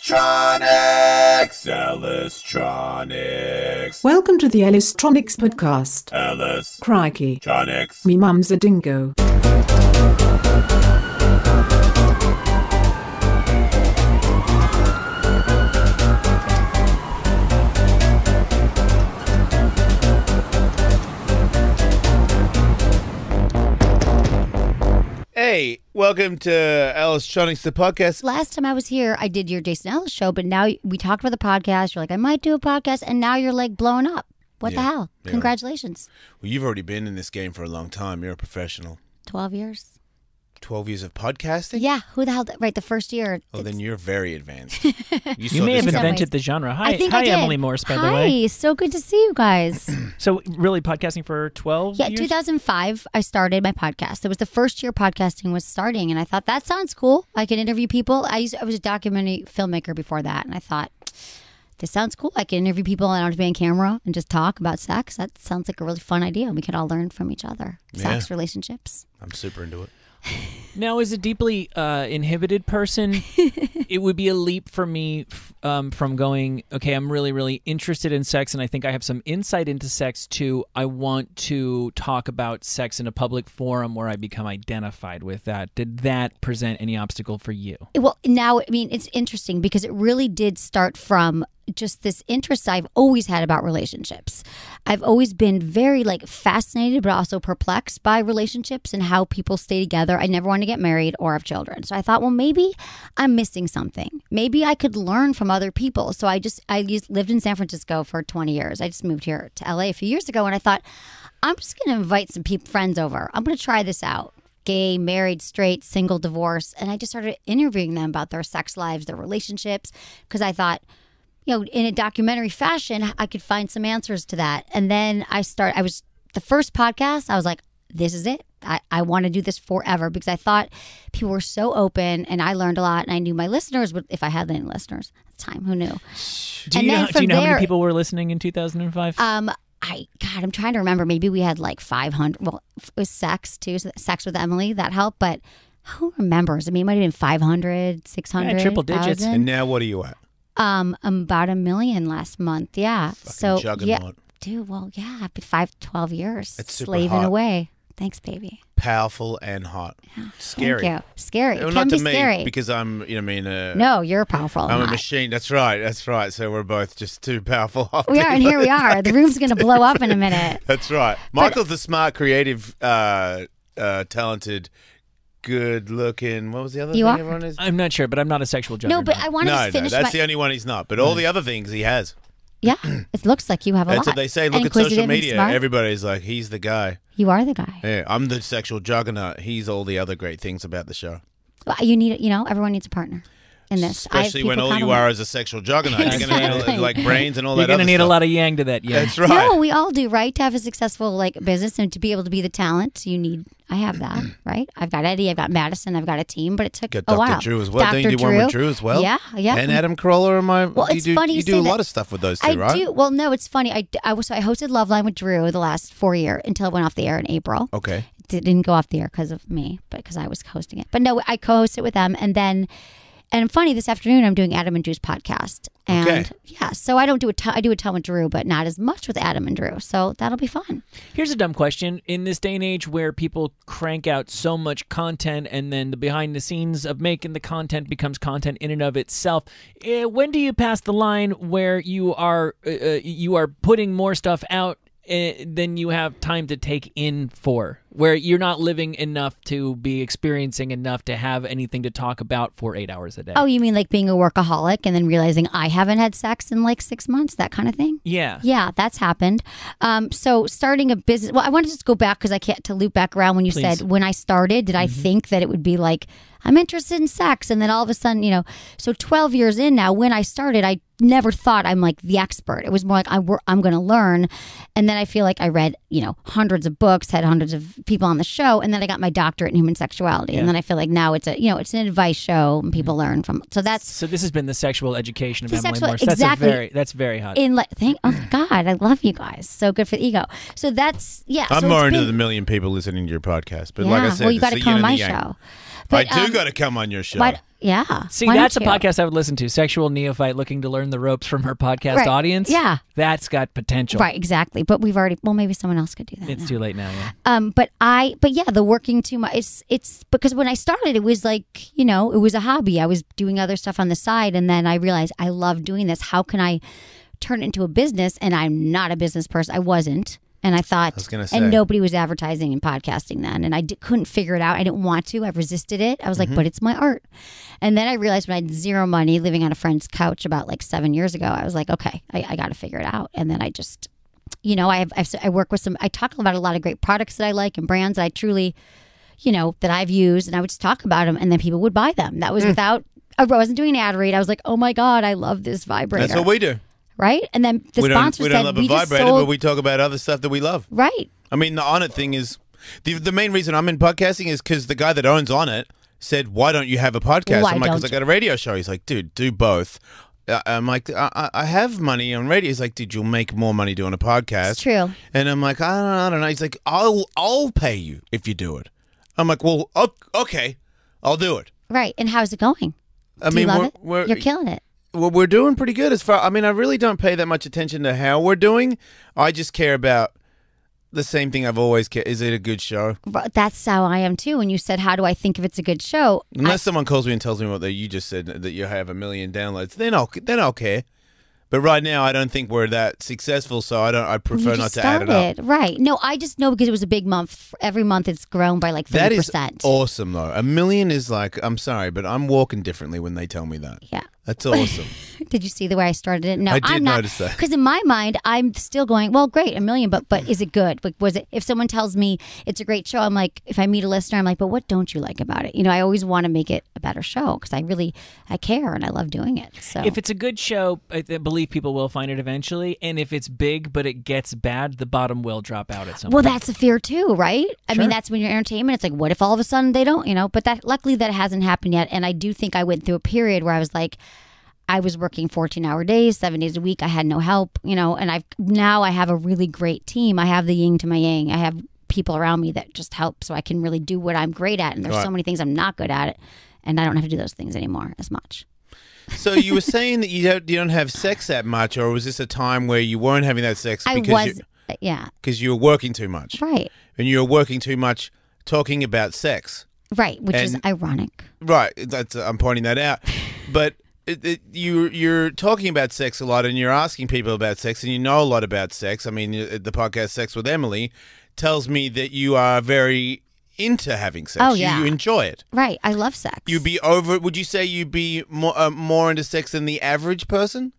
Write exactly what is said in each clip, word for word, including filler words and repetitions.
Ellistronics! Ellistronics! Welcome to the Ellistronics podcast. Ellis. Crikey. Tronics. Me mum's a dingo. Hey, welcome to Ellistronics, the podcast. Last time I was here, I did your Jason Ellis show, but now we talked about the podcast. You're like, I might do a podcast, and now you're like blowing up. What Yeah, the hell? yeah. Congratulations. Well, you've already been in this game for a long time. You're a professional. twelve years? twelve years of podcasting? Yeah, who the hell? Right, the first year. Oh, then it's- you're very advanced. You, You saw may this have guy- invented the genre. Hi, I think hi I did. Emily Morse, by Hi, the way. so good to see you guys. So, really, podcasting for twelve Yeah, years? two thousand five, I started my podcast. It was the first year podcasting was starting, and I thought, that sounds cool. I can interview people. I used I was a documentary filmmaker before that, and I thought, this sounds cool. I can interview people. I don't have to be on camera and just talk about sex. That sounds like a really fun idea. We could all learn from each other. Sex, Yeah. relationships. I'm super into it. Now, as a deeply uh, inhibited person, it would be a leap for me f- um, from going, okay, I'm really, really interested in sex, and I think I have some insight into sex, to I want to talk about sex in a public forum where I become identified with that. Did that present any obstacle for you? Well, now, I mean, it's interesting because it really did start from just this interest I've always had about relationships. I've always been very like fascinated, but also perplexed by relationships and how people stay together. I never wanted to get married or have children. So I thought, well, maybe I'm missing something. Maybe I could learn from other people. So I just, I used, lived in San Francisco for twenty years. I just moved here to L A a few years ago, and I thought, I'm just going to invite some people, friends over. I'm going to try this out. Gay, married, straight, single, divorce. And I just started interviewing them about their sex lives, their relationships, because I thought, you know, in a documentary fashion, I could find some answers to that. And then I start, I was, the first podcast, I was like, this is it. I, I want to do this forever, because I thought people were so open, and I learned a lot, and I knew my listeners would, if I had any listeners at the time, who knew? Do And you, then know, do from you know how there- many people were listening in two thousand five? Um, I, God, I'm trying to remember. Maybe we had like five hundred. Well, it was sex too. So sex with Emily, that helped. But who remembers? I mean, it might have been five hundred, six hundred. Yeah, triple digits. And now what are you at? Um, about a million last month. Yeah. Fucking so yeah, juggernaut. dude. Well, yeah, I've been five, twelve years That's super slaving hot. away. Thanks, baby. Powerful and hot. Scary. Thank you. Scary. Well, It not can to be me, scary. because I'm, you know, I mean, uh, No, you're powerful. I'm and a hot. machine. That's right. That's right. So we're both just two powerful hot We are, and people. here we are. The room's gonna blow up in a minute. That's right. Michael's the smart, creative, uh, uh, talented, good-looking. What was the other You thing are? everyone is? I'm not sure, but I'm not a sexual juggernaut. No, but I want to No, just no, finish that's my. the only one he's not. But all the other things he has. Yeah, it looks like you have a That's lot. what they say. And Look at social inquisitive and media. smart. Everybody's like, he's the guy. You are the guy. Yeah, I'm the sexual juggernaut. He's all the other great things about the show. Well, you need, you know, everyone needs a partner in this. I have Especially when people all you compliment- are is a sexual juggernaut. You're going to Exactly. need like brains and all You're that going to other need stuff. a lot of yang to that, yeah. That's right. No, we all do, right? To have a successful like business and to be able to be the talent, you need. I have that, right? I've got Eddie, I've got Madison, I've got a team, but it took Got a Doctor while. Drew as well. Doctor Don't you do one with Drew as well? Yeah, yeah. And Adam Carolla, am I? Well, you it's do, funny you you do say a lot that. of stuff with those two, I right? do. Well, no, it's funny. I, I was so I hosted Love Line with Drew the last four years until it went off the air in April. Okay. It didn't go off the air because of me, but because I was hosting it. But no, I co-hosted with them, and then, and funny, this afternoon I'm doing Adam and Drew's podcast, and Okay. yeah, so I don't do a ton, I do a ton with Drew, but not as much with Adam and Drew. So that'll be fun. Here's a dumb question. In this day and age where people crank out so much content and then the behind the scenes of making the content becomes content in and of itself, eh, when do you pass the line where you are uh, uh, you are putting more stuff out uh, than you have time to take in for? Where you're not living enough to be experiencing enough to have anything to talk about for eight hours a day? Oh, you mean like being a workaholic and then realizing I haven't had sex in like six months, that kind of thing? Yeah. Yeah, that's happened. Um, so starting a business. Well, I want to just go back because I can't to loop back around when you Please. said when I started. Did I think that it would be like I'm interested in sex, and then all of a sudden, you know, so twelve years in now. When I started, I never thought I'm like the expert. It was more like I wor- I'm going to learn, and then I feel like I read you know hundreds of books, had hundreds of people on the show, and then I got my doctorate in human sexuality, Yeah. and then I feel like now it's a you know it's an advice show and people learn from. So that's So this has been the sexual education of The Emily sexual- Morse. That's exactly. a very that's very hot. in like thank oh God, I love you guys. So good for the ego. So that's yeah. I'm so more it's into been- the million people listening to your podcast. But yeah. like I said, well, you it's got to the come yin on and my the yang. show. I But, do you got to come on your show. Why, yeah. See, Why that's a don't you? podcast I would listen to. Sexual neophyte looking to learn the ropes from her podcast Right. audience. Yeah. That's got potential. Right, exactly. But we've already. Well, maybe someone else could do that. It's now. too late now, yeah. Um, but I, but yeah, the working too much. It's it's because when I started, it was like, you know, it was a hobby. I was doing other stuff on the side, and then I realized I love doing this. How can I turn it into a business? And I'm not a business person. I wasn't. And I thought, was gonna say. and nobody was advertising and podcasting then. And I d- couldn't figure it out. I didn't want to. I resisted it. I was like, but it's my art. And then I realized when I had zero money living on a friend's couch about like seven years ago, I was like, okay, I, I got to figure it out. And then I just, you know, I have, I've, I work with some, I talk about a lot of great products that I like and brands that I truly, you know, that I've used. And I would just talk about them and then people would buy them. That was without, I wasn't doing an ad read. I was like, oh my God, I love this vibrator. That's what we do. Right? And then the we don't, sponsor we said, don't love a we just vibrator, sold. but we talk about other stuff that we love. Right. I mean, the On It thing is the the main reason I'm in podcasting is because the guy that owns On It said, "Why don't you have a podcast?" Why I'm like, don't "Because I you?" got a radio show." He's like, "Dude, do both." Uh, I'm like, I, I I have money on radio. He's like, "Dude, you'll make more money doing a podcast." It's true. And I'm like, I don't, I don't know. He's like, "I'll I'll pay you if you do it." I'm like, "Well, o- okay, I'll do it." Right. And how's it going? I Do mean, you love we're, it? we're You're killing it. well, we're doing pretty good as far. I mean, I really don't pay that much attention to how we're doing. I just care about the same thing I've always cared. Is it a good show? But that's how I am too. When you said, how do I think if it's a good show? Unless someone calls me and tells me what they, you just said that you have a million downloads, then I'll then I'll care. But right now, I don't think we're that successful, so I don't. I prefer You not just to add it up. started. Right. No, I just know because it was a big month. Every month it's grown by like That thirty is percent. awesome, though. A million is like, I'm sorry, but I'm walking differently when they tell me that. Yeah. That's awesome. Did you see the way I started it? No, I did I'm not. notice that. Because in my mind, I'm still going, well, great, a million, but but is it good? Like, was it? If someone tells me it's a great show, I'm like, if I meet a listener, I'm like, but what don't you like about it? You know, I always want to make it a better show because I really, I care and I love doing it. So If it's a good show, I th- believe people will find it eventually. And if it's big but it gets bad, the bottom will drop out at some well, point. that's a fear too, right? I Sure. mean, that's when you're entertainment. It's like, what if all of a sudden they don't? You know, but that luckily that hasn't happened yet. And I do think I went through a period where I was like, I was working fourteen hour days, seven days a week. I had no help, you know, and I've now I have a really great team. I have the yin to my yang. I have people around me that just help so I can really do what I'm great at. And there's Right. so many things I'm not good at, and I don't have to do those things anymore as much. So you were saying that you don't you don't have sex that much, or was this a time where you weren't having that sex I because was, you, yeah, because you were working too much, right, and you were working too much talking about sex? right, which is And- ironic. Right, that's I'm pointing that out. But it, it, you you're talking about sex a lot, and you're asking people about sex, and you know a lot about sex. I mean, the podcast "Sex with Emily" tells me that you are very into having sex. Oh, You- yeah. you, enjoy it. Right, I love sex. You'd be over. Would you say you'd be more uh, more into sex than the average person?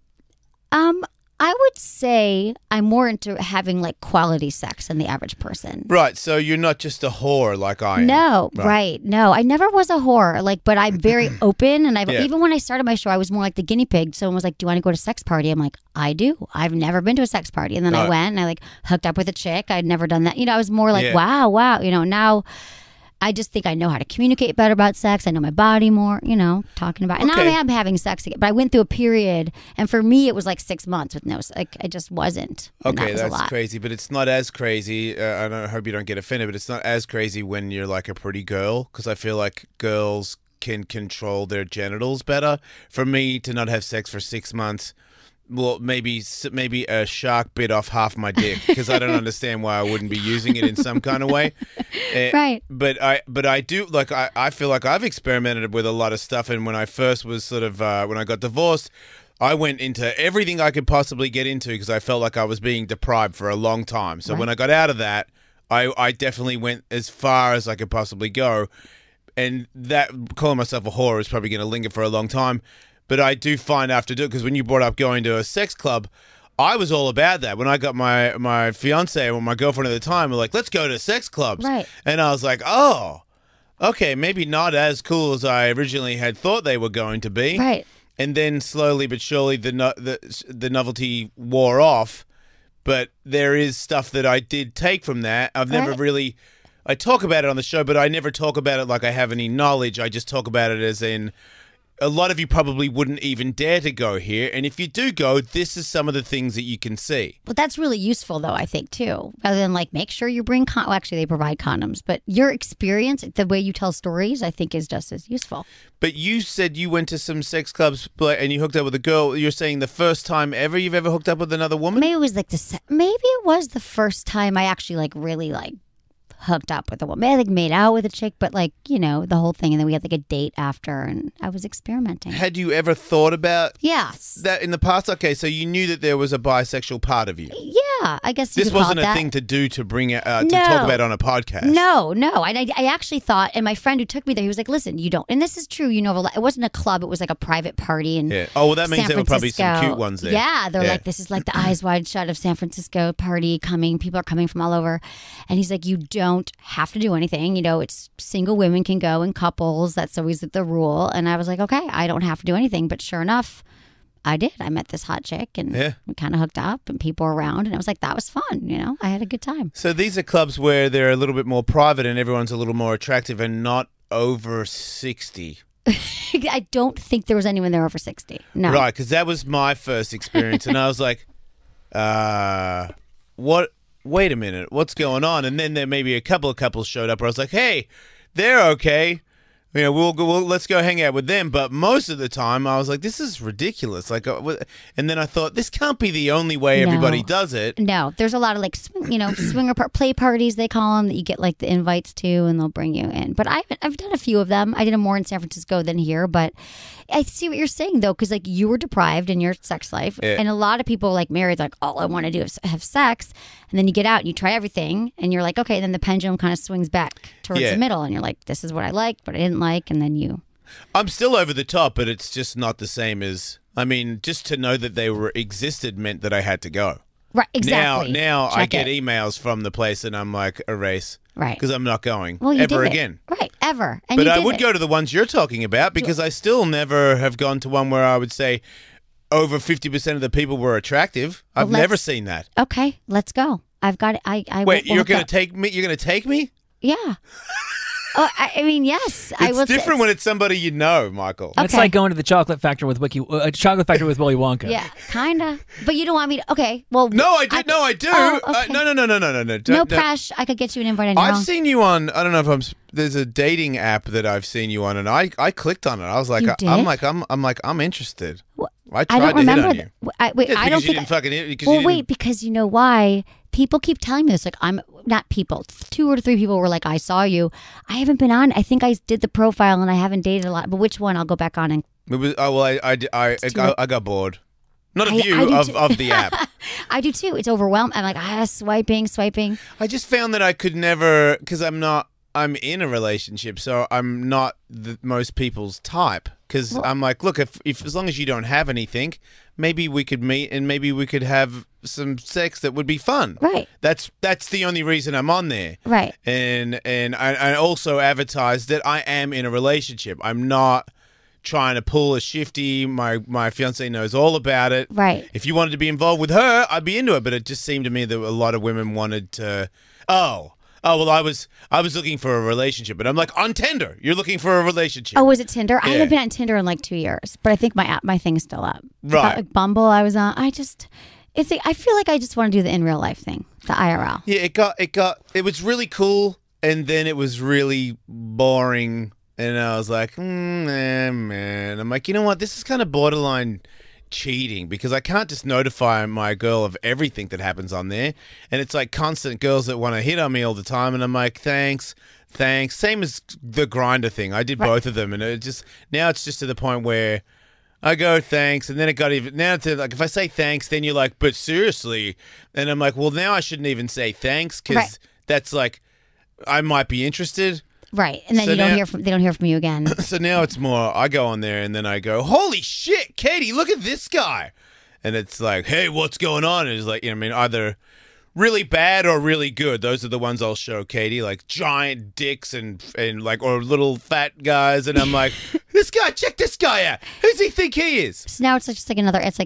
Um, I would say I'm more into having like quality sex than the average person. Right. So you're not just a whore like I am. No, Right. right. No, I never was a whore. Like, but I'm very open, and I've Yeah. even when I started my show, I was more like the guinea pig. Someone was like, "Do you want to go to a sex party?" I'm like, "I do." I've never been to a sex party, and then I Right. went and I like hooked up with a chick. I'd never done that. You know, I was more like, Yeah. "Wow, wow." You know, now I just think I know how to communicate better about sex. I know my body more. You know, talking about. And Okay. now I am having sex again, but I went through a period, and for me, it was like six months with no. Like, I just wasn't. And Okay, that was a that's lot. crazy, but it's not as crazy. Uh, I don't I hope you don't get offended, but it's not as crazy when you're like a pretty girl, because I feel like girls can control their genitals better. For me to not have sex for six months, well, maybe maybe a shark bit off half my dick, because I don't understand why I wouldn't be using it in some kind of way. Eh, Right. But I but I do like I, I feel like I've experimented with a lot of stuff, and when I first was sort of uh, when I got divorced, I went into everything I could possibly get into because I felt like I was being deprived for a long time. So when I got out of that, I I definitely went as far as I could possibly go, and that calling myself a whore is probably going to linger for a long time. But I do find after do because when you brought up going to a sex club, I was all about that. When I got my my fiance or my girlfriend at the time, were like, "Let's go to sex clubs," Right. and I was like, "Oh, okay, maybe not as cool as I originally had thought they were going to be." Right. And then slowly but surely the no- the the novelty wore off. But there is stuff that I did take from that. I've never Right. really. I talk about it on the show, but I never talk about it like I have any knowledge. I just talk about it as in. a lot of you probably wouldn't even dare to go here. And if you do go, this is some of the things that you can see. But that's really useful, though, I think, too. Rather than like, make sure you bring, con- well, actually, they provide condoms. But your experience, the way you tell stories, I think is just as useful. But you said you went to some sex clubs and you hooked up with a girl. You're saying the first time ever you've ever hooked up with another woman? Maybe it was like the, se- maybe it was the first time I actually like really like hooked up with a woman. I like made out with a chick, but like, you know, the whole thing. And then we had like a date after and I was experimenting. Had you ever thought about Yes. that in the past? Okay, so you knew that there was a bisexual part of you. Yeah, I guess you This could call wasn't it a that. thing to do to bring it, uh, to No. talk about on a podcast. No, no. And I, I actually thought, and my friend who took me there, he was like, listen, you don't, and this is true, you know, of a lot- it wasn't a club, it was like a private party. And Yeah. Oh, well, that means San there were probably some Francisco. cute ones there. Yeah, they're Yeah. like, this is like the eyes wide shut of San Francisco party coming. People are coming from all over. And he's like, you don't have to do anything. You know, it's single women can go in couples. That's always the rule. And I was like, okay, I don't have to do anything. But sure enough, I did. I met this hot chick and Yeah. we kind of hooked up and people were around. And I was like, that was fun. You know, I had a good time. So these are clubs where they're a little bit more private and everyone's a little more attractive and not over sixty. I don't think there was anyone there over sixty. No. Right, because that was my first experience. And I was like, uh, what? Wait a minute, what's going on? And then there maybe a couple of couples showed up where I was like, hey, they're okay. You know, we'll go. We'll, let's go hang out with them. But most of the time, I was like, "This is ridiculous." Like, uh, wh- and then I thought, this can't be the only way No. everybody does it. No, there's a lot of like, swing, you know, swinger par- play parties, they call them, that you get like the invites to and they'll bring you in. But I've, I've done a few of them. I did them more in San Francisco than here. But I see what you're saying, though, because like you were deprived in your sex life. Yeah. And a lot of people like married, like, all I want to do is have sex. And then you get out and you try everything and you're like, okay, then the pendulum kind of swings back towards Yeah. the middle. And you're like, this is what I liked, but I didn't like. And then you. I'm still over the top, but it's just not the same as. I mean, just to know that they were existed meant that I had to go. Right, exactly. Now, now I Check get it. emails from the place, and I'm like, erase, Right. because I'm not going Well, you ever did it. again. Right, ever. And But you I did would it. go to the ones you're talking about because I still never have gone to one where I would say over fifty percent of the people were attractive. I've Well, never let's- seen that. Okay, let's go. I've got it. I, I Wait, will- you're will going to hook up. take me? You're going to take me? Yeah. Oh, I, I mean, yes. I It's will. different when it's somebody you know, Michael. Oh. It's Okay. like going to the chocolate factory with Wiki, uh, chocolate factory with Willy Wonka. Yeah, kinda. But you don't want me to. Okay. Well. No, I do. no, I do. Oh, uh, okay. no, no, no, no, no, no, no. No Don't- don't- press. I could get you an invite on your I've own. seen you on. I don't know if I'm. s- There's a dating app that I've seen you on, and I, I clicked on it. I was like, You I, I'm did? like, I'm, I'm like, I'm interested. Wh- I I tried don't to hit remember. on th- you. I, wait, Yeah, I because don't you think. didn't fucking hit. Because well, you wait, didn't, because you know why? People keep telling me this. Like, I'm not people. Two or three people were like, I saw you. I haven't been on. I think I did the profile and I haven't dated a lot. But which one? I'll go back on and. it was, oh well, I, I, I, I, too I, late. I got bored. Not of I- you, I do of, too. of the app. I do too. It's overwhelmed. I'm like, ah, swiping, swiping. I just found that I could never, because I'm not, I'm in a relationship, so I'm not the, most people's type. Because Well- I'm like, look, if, if as long as you don't have anything, maybe we could meet and maybe we could have some sex that would be fun. Right. That's that's the only reason I'm on there. Right. And and I, I also advertise that I am in a relationship. I'm not trying to pull a shifty. My my fiance knows all about it. Right. If you wanted to be involved with her, I'd be into it. But it just seemed to me that a lot of women wanted to. Oh, oh well, I was I was looking for a relationship, but I'm like on Tinder. You're looking for a relationship. Oh, was it Tinder? I Yeah. haven't been on Tinder in like two years, but I think my app, my thing's still up. I thought, Right. like Bumble, I was on. I just, it's. Like, I feel like I just want to do the in real life thing, the I R L. Yeah, it got it got it was really cool, and then it was really boring, and I was like, mm, eh, man. I'm like, you know what? This is kind of borderline cheating because I can't just notify my girl of everything that happens on there, and it's like constant girls that want to hit on me all the time, and I'm like, thanks, thanks. Same as the grinder thing. I did both of them, and it just now it's just to the point where. I go thanks, and then it got even now. To like, if I say thanks, then you're like, but seriously, and I'm like, well, now I shouldn't even say thanks because Right. that's like, I might be interested. Right, and then So you don't now- hear from. They don't hear from you again. So now it's more. I go on there, and then I go, holy shit, Katie, look at this guy, and it's like, hey, what's going on? And it's like, you know, I mean, either really bad or really good. Those are the ones I'll show Katie, like giant dicks and and like or little fat guys, and I'm like, this guy, check this guy out. Who does he think he is? So now it's just like another. It's like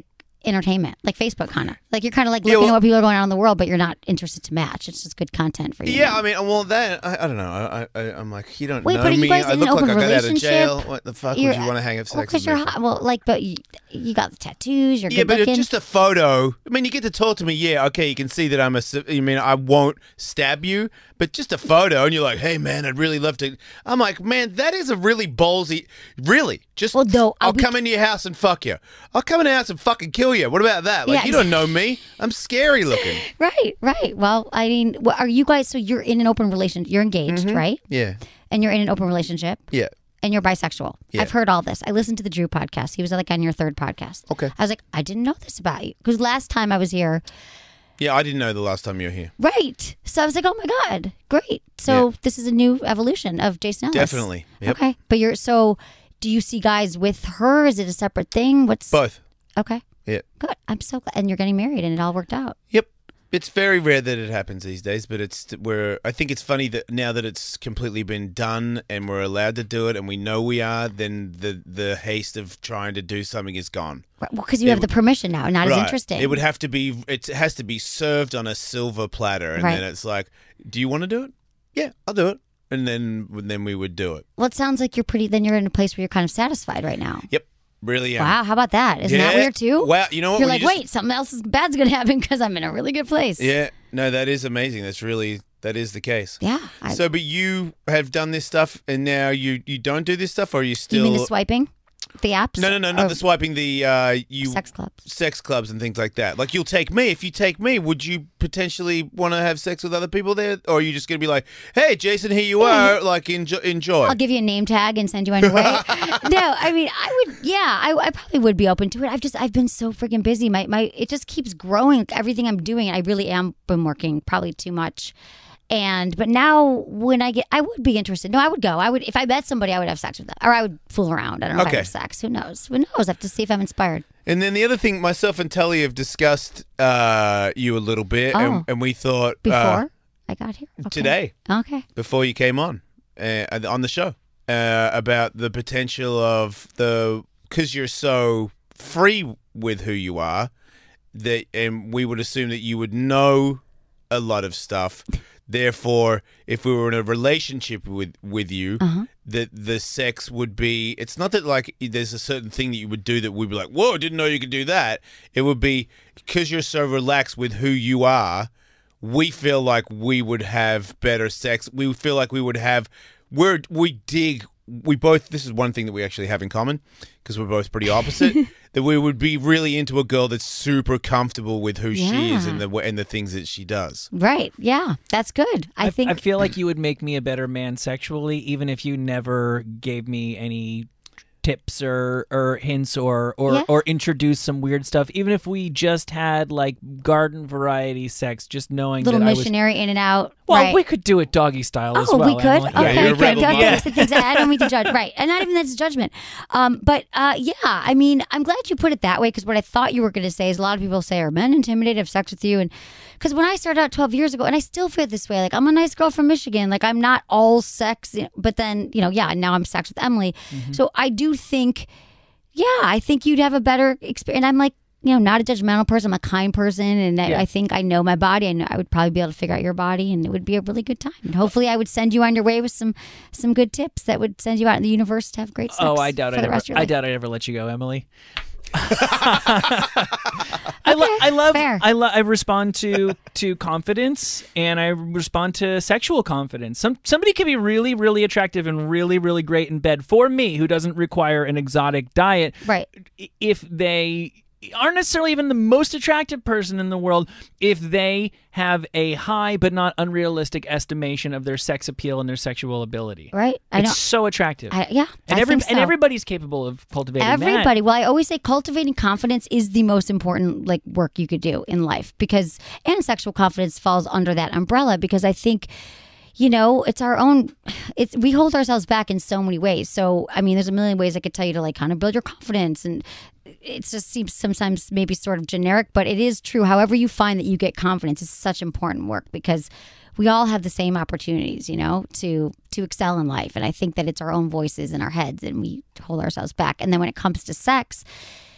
entertainment, like Facebook kind of. Like you're kind of like Yeah, looking well- at what people are going on in the world, but you're not interested to match. It's just good content for you. Yeah, I mean, well, that I, I don't know. I, I, I'm like, you don't Wait, know but are you me. guys I in look an like open I got out of relationship? jail. What the fuck You're- would you want to hang up Well, sex because with you're me for? hot. Well, like, but you, you got the tattoos. You're Yeah, good but looking. it's just a photo. I mean, you get to talk to me. Yeah, okay, you can see that I'm a. ci- I mean, I won't stab you, but just a photo, and you're like, "Hey, man, I'd really love to." I'm like, "Man, that is a really ballsy." Really, just Well, though, I'll are we- come into your house and fuck you. I'll come in your house and fucking kill you. What about that? Like, Yeah. you don't know me. I'm scary looking. Right, right. Well, I mean, well, are you guys? So you're in an open relationship. You're engaged, Mm-hmm. right? Yeah, And you're in an open relationship. yeah. And you're bisexual. Yeah. I've heard all this. I listened to the Drew podcast. He was like on your third podcast. Okay. I was like, I didn't know this about you because last time I was here, Yeah, I didn't know the last time you were here. right? So I was like, oh my god, great. So Yeah. this is a new evolution of Jason Ellis. Definitely. Yep. Okay, but you're so. Do you see guys with her? Is it a separate thing? What's Both. okay? Yeah. Good. I'm so glad. And you're getting married, and it all worked out. Yep. It's very rare that it happens these days, but it's where I think it's funny that now that it's completely been done and we're allowed to do it and we know we are, then the the haste of trying to do something is gone. Right, well, because you have the permission now, not as Right. interesting. It would have to be. It has to be served on a silver platter, and Right. then it's like, do you want to do it? Yeah, I'll do it, and then then we would do it. Well, it sounds like you're pretty. Then you're in a place where you're kind of satisfied right now. Yep, really. Am. Wow, how about that? Isn't that Yeah. weird too? Wow, you know what? You're When like, you just- wait, something else is bad's gonna happen because I'm in a really good place. Yeah, no, that is amazing. That's really that is the case. Yeah. I, So, but you have done this stuff, and now you you don't do this stuff, or are you you still? mean the swiping, the apps? no, no, no, not Or the swiping. The uh, you sex clubs. sex clubs and things like that. Like, you'll take me. If you take me, would you potentially want to have sex with other people there, or are you just gonna be like, "Hey, Jason, here you are. Like, enjoy." enjoy. I'll give you a name tag and send you on your way. No, I mean, I would. Yeah, I, I probably would be open to it. I've just, I've been so freaking busy. My, my, it just keeps growing. Like, everything I'm doing, I really am been working probably too much. And but now when I get, I would be interested. No, I would go. I would if I met somebody, I would have sex with them, or I would fool around. I don't know if Okay. I have sex. Who knows? Who knows? I have to see if I'm inspired. And then the other thing, myself and Tully have discussed uh, you a little bit, Oh. and, and we thought Before uh, I got here Okay. today, Okay. before you came on uh, on the show, uh, about the potential of the because you're so free with who you are that, and we would assume that you would know a lot of stuff. Therefore, if we were in a relationship with with you, Uh-huh. that the sex would be. It's not that like there's a certain thing that you would do that we'd be like, "Whoa, didn't know you could do that." It would be because you're so relaxed with who you are. We feel like we would have better sex. We would feel like we would have. We're we dig. We both. This is one thing that we actually have in common because we're both pretty opposite. That we would be really into a girl that's super comfortable with who she is Yeah. and the and the things that she does. Right. Yeah. That's good. I, I think. I feel like you would make me a better man sexually, even if you never gave me any tips or, or hints or or, Yeah. or introduced some weird stuff. Even if we just had like garden variety sex, just knowing little that I was. missionary in and out. Well, right. we could do it doggy style as Oh, well. we could. Emily. Okay, you're a good. rebel good. mom. Okay, things I don't mean to judge. Right, and not even that's judgment. Um, but uh, yeah, I mean, I'm glad you put it that way because what I thought you were going to say is a lot of people say, "Are men intimidated of sex with you?" And because when I started out twelve years ago, and I still feel this way, like I'm a nice girl from Michigan, like I'm not all sex, but then you know, yeah, now I'm sex with Emily. Mm-hmm. So I do think, yeah, I think you'd have a better experience. And I'm like, you know, not a judgmental person. I'm a kind person, and I, Yeah. I think I know my body, and I would probably be able to figure out your body, and it would be a really good time. And hopefully, I would send you on your way with some some good tips that would send you out in the universe to have great sex. Oh, I doubt for I'd the ever, rest of your I life. doubt I'd ever let you go, Emily. I, lo- I love fair. I lo- I respond to to confidence and I respond to sexual confidence. Some somebody can be really really attractive and really really great in bed for me who doesn't require an exotic diet. Right. i- If they aren't necessarily even the most attractive person in the world, if they have a high but not unrealistic estimation of their sex appeal and their sexual ability. Right. I It's know. so attractive. I, yeah. and I every think so. and everybody's capable of cultivating that. Everybody. Well, I always say cultivating confidence is the most important like work you could do in life because and sexual confidence falls under that umbrella because I think you know, it's our own it's we hold ourselves back in so many ways. So, I mean, there's a million ways I could tell you to like kind of build your confidence and it just seems sometimes maybe sort of generic, but it is true. However you find that you get confidence is such important work because we all have the same opportunities, you know, to to excel in life. And I think that it's our own voices in our heads and we hold ourselves back. And then when it comes to sex,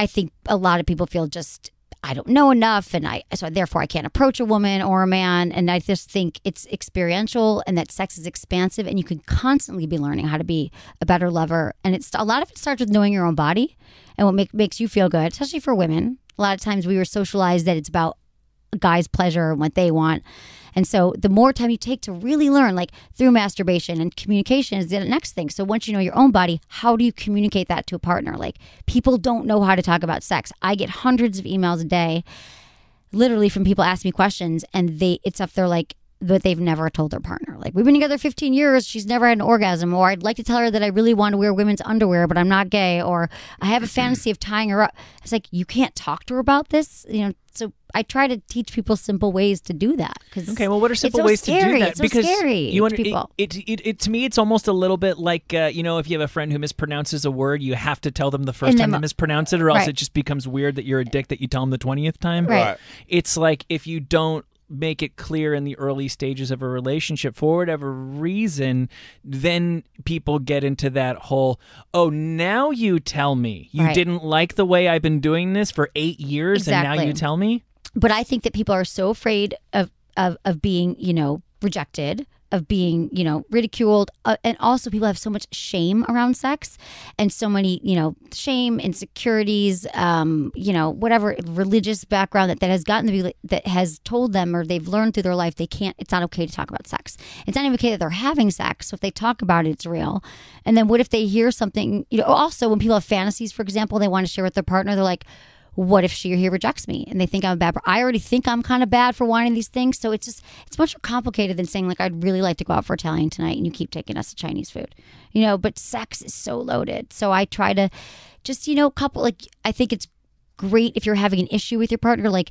I think a lot of people feel just, I don't know enough, and I so therefore I can't approach a woman or a man. And I just think it's experiential, and that sex is expansive, and you can constantly be learning how to be a better lover. And it's a lot of it starts with knowing your own body and what make, makes you feel good, especially for women. A lot of times we were socialized that it's about a guy's pleasure and what they want. And so the more time you take to really learn, like through masturbation and communication is the next thing. So once you know your own body, how do you communicate that to a partner? Like, people don't know how to talk about sex. I get hundreds of emails a day, literally from people asking me questions, and they it's up there like that they've never told their partner. Like, we've been together fifteen years, she's never had an orgasm, or I'd like to tell her that I really want to wear women's underwear, but I'm not gay, or I have a fantasy of tying her up. It's like, you can't talk to her about this, you know. So I try to teach people simple ways to do that. Cause okay, well, what are simple so ways scary. to do that? It's so because scary you to under, people. It, it, it, it to me, it's almost a little bit like uh, you know, if you have a friend who mispronounces a word, you have to tell them the first And time then- they mispronounce it, or else right. it just becomes weird that you're a dick that you tell them the twentieth time. Right. Right. It's like if you don't make it clear in the early stages of a relationship for whatever reason, then people get into that whole, oh, now you tell me you Right. didn't like the way I've been doing this for eight years and now Exactly. you tell me? But I think that people are so afraid of, of, of being, you know, rejected, of being, you know, ridiculed. Uh, and also people have so much shame around sex and so many, you know, shame, insecurities, um, you know, whatever religious background that, that has gotten to be, that has told them or they've learned through their life, they can't, it's not okay to talk about sex. It's not even okay that they're having sex. So if they talk about it, it's real. And then what if they hear something, you know, also when people have fantasies, for example, they want to share with their partner, they're like, what if she or he rejects me and they think I'm a bad? I already think I'm kind of bad for wanting these things. So it's just, it's much more complicated than saying like, I'd really like to go out for Italian tonight and you keep taking us to Chinese food, you know, but sex is so loaded. So I try to just, you know, couple, like, I think it's great if you're having an issue with your partner, like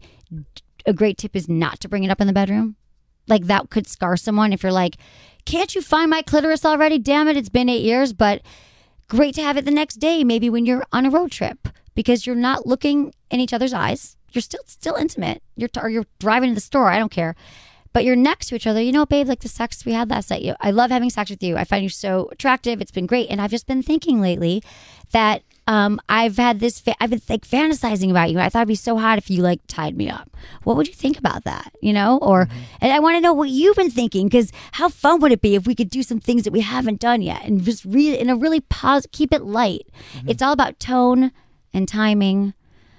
a great tip is not to bring it up in the bedroom. Like that could scar someone if you're like, can't you find my clitoris already? Damn it. It's been eight years, but great to have it the next day, maybe when you're on a road trip. Because you're not looking in each other's eyes. You're still still intimate. You're t- or you're driving to the store. I don't care. But you're next to each other. You know, babe, like the sex we had last night. You, I love having sex with you. I find you so attractive. It's been great. And I've just been thinking lately that um, I've had this, fa- I've been like fantasizing about you. I thought it'd be so hot if you like tied me up. What would you think about that? You know, or, mm-hmm. and I want to know what you've been thinking, because how fun would it be if we could do some things that we haven't done yet and just read in a really pause, keep it light. Mm-hmm. It's all about tone and timing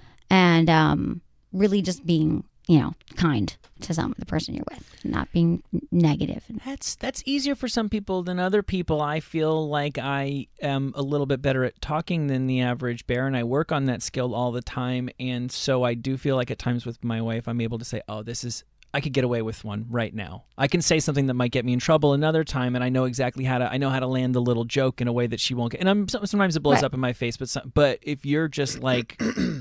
and um, really just being, you know, kind to someone, the person you're with, not being negative. That's that's easier for some people than other people. I feel like I am a little bit better at talking than the average bear, and I work on that skill all the time. And so I do feel like at times with my wife, I'm able to say, oh, this is, I could get away with one right now. I can say something that might get me in trouble another time, and I know exactly how to. I know how to land the little joke in a way that she won't get. And I'm sometimes it blows right. up in my face, but some, but if you're just like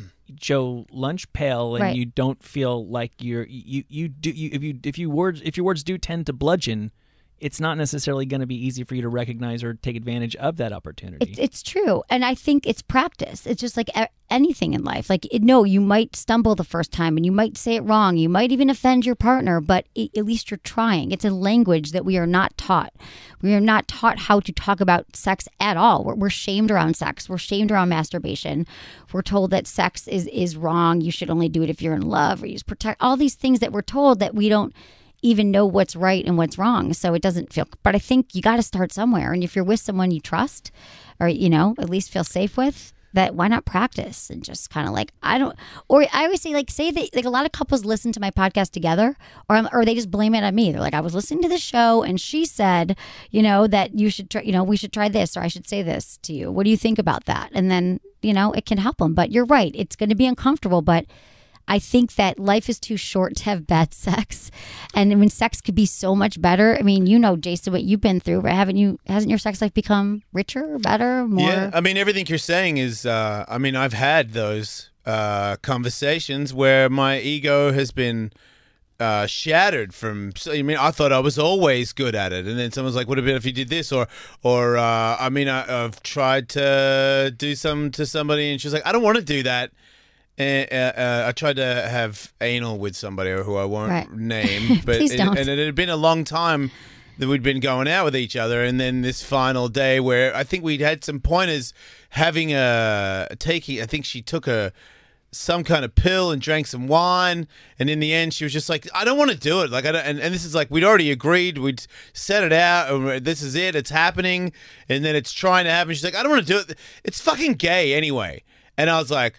Joe Lunch Pail and right. you don't feel like you're you you do you if you if you words if your words do tend to bludgeon, it's not necessarily going to be easy for you to recognize or take advantage of that opportunity. It, it's true. And I think it's practice. It's just like a- anything in life. Like, it, no, you might stumble the first time and you might say it wrong. You might even offend your partner, but it, at least you're trying. It's a language that we are not taught. We are not taught how to talk about sex at all. We're, we're shamed around sex. We're shamed around masturbation. We're told that sex is, is wrong. You should only do it if you're in love, or you just protect all these things that we're told that we don't even know what's right and what's wrong. So it doesn't feel, but I think you got to start somewhere. And if you're with someone you trust, or, you know, at least feel safe with, that why not practice and just kind of like, I don't, or I always say, like, say that, like, a lot of couples listen to my podcast together, or I'm, or they just blame it on me. They're like, I was listening to the show and she said, you know, that you should try, you know, we should try this, or I should say this to you. What do you think about that? And then, you know, it can help them. But you're right. It's going to be uncomfortable, but I think that life is too short to have bad sex. And I mean, sex could be so much better. I mean, you know, Jason, what you've been through, right? Haven't you, hasn't your sex life become richer, better, more? Yeah, I mean, everything you're saying is, uh, I mean, I've had those uh, conversations where my ego has been uh, shattered from, I mean, I thought I was always good at it. And then someone's like, what about if you did this? Or, or uh, I mean, I, I've tried to do something to somebody and she's like, I don't want to do that. And, uh, uh, I tried to have anal with somebody who I won't right. name, but Please it, don't. and it had been a long time that we'd been going out with each other, and then this final day where I think we'd had some pointers having a taking. I think she took a some kind of pill and drank some wine, and in the end, she was just like, "I don't want to do it." Like, I don't, and, and this is like we'd already agreed, we'd set it out, and this is it, it's happening, and then it's trying to happen. She's like, "I don't want to do it. It's fucking gay anyway," and I was like,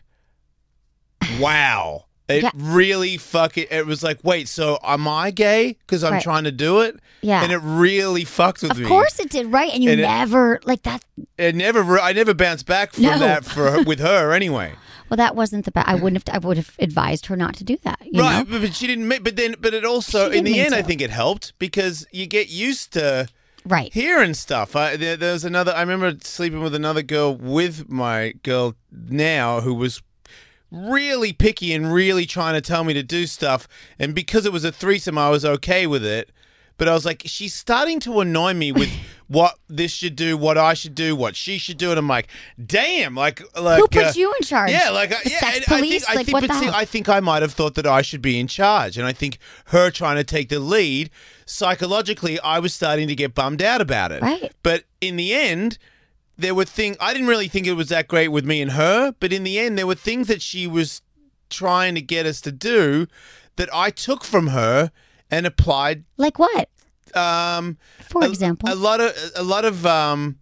"Wow." It Yeah. really fucking, it was like, wait, so am I gay? Because I'm Right. trying to do it? Yeah. And it really fucked with Of me. course it did, right? And you And it- never like that. It never, re- I never bounced back from No. that for her, with her anyway. Well, that wasn't the best. I wouldn't have. I would have advised her not to do that. You Right, know? but, but she didn't make, but then, but it also, She in didn't the mean end, I to. think it helped because you get used to Right. hearing stuff. I, there, there was another, I remember sleeping with another girl with my girl now who was really picky and really trying to tell me to do stuff. And because it was a threesome, I was okay with it. But I was like, she's starting to annoy me with what this should do, what I should do, what she should do. And I'm like, damn, like, like Who put uh, you in charge? Yeah, like, uh, The yeah, sex and I police? think, I Like, think, what but the see, hell? I think I might have thought that I should be in charge, and I think her trying to take the lead, psychologically, I was starting to get bummed out about it. Right. But in the end, there were things I didn't really think it was that great with me and her. But in the end, there were things that she was trying to get us to do that I took from her and applied. Like what? Um, For a, example. a lot of a lot of um,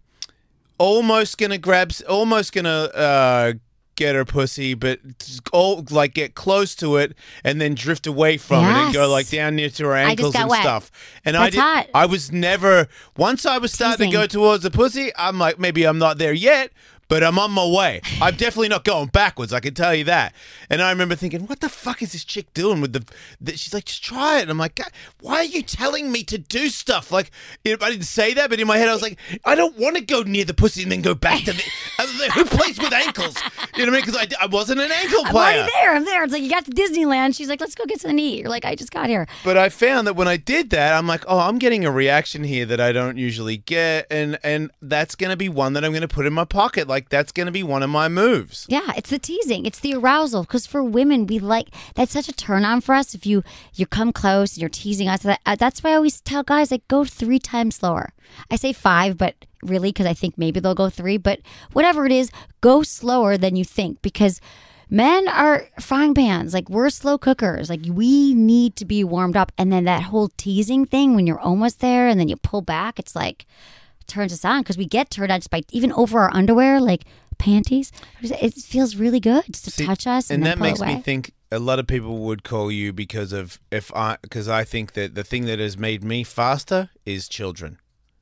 almost gonna grab, s- almost gonna uh, get her pussy, but all like get close to it and then drift away from it and go Yes. like down near to her just ankles got and wet. stuff. And I That's did. hot. I was never. Once I was starting to Teasing. go towards the pussy, I'm like, maybe I'm not there yet. But I'm on my way. I'm definitely not going backwards. I can tell you that. And I remember thinking, what the fuck is this chick doing with the? the she's like, just try it. And I'm like, God, why are you telling me to do stuff? Like, you know, I didn't say that, but in my head, I was like, I don't want to go near the pussy and then go back to the. I was like, who plays with ankles? You know what I mean? Because I, I wasn't an ankle I'm player. already there. I'm there. It's like you got to Disneyland. She's like, let's go get something to eat. You're like, I just got here. But I found that when I did that, I'm like, oh, I'm getting a reaction here that I don't usually get, and and that's going to be one that I'm going to put in my pocket. Like that's going to be one of my moves. Yeah, it's the teasing. It's the arousal. Because for women, we like that's such a turn on for us. If you you come close and you're teasing us, that, uh, that's why I always tell guys like go three times slower. I say five, but really because I think maybe they'll go three. But whatever it is, go slower than you think because. Men are frying pans. Like, we're slow cookers. Like, we need to be warmed up. And then that whole teasing thing, when you're almost there and then you pull back, it's like, turns us on because we get turned on just by even over our underwear, like panties. It feels really good just to See, touch us. And, and then that pull makes away. me think a lot of people would call you because of if I because I think that the thing that has made me faster is children.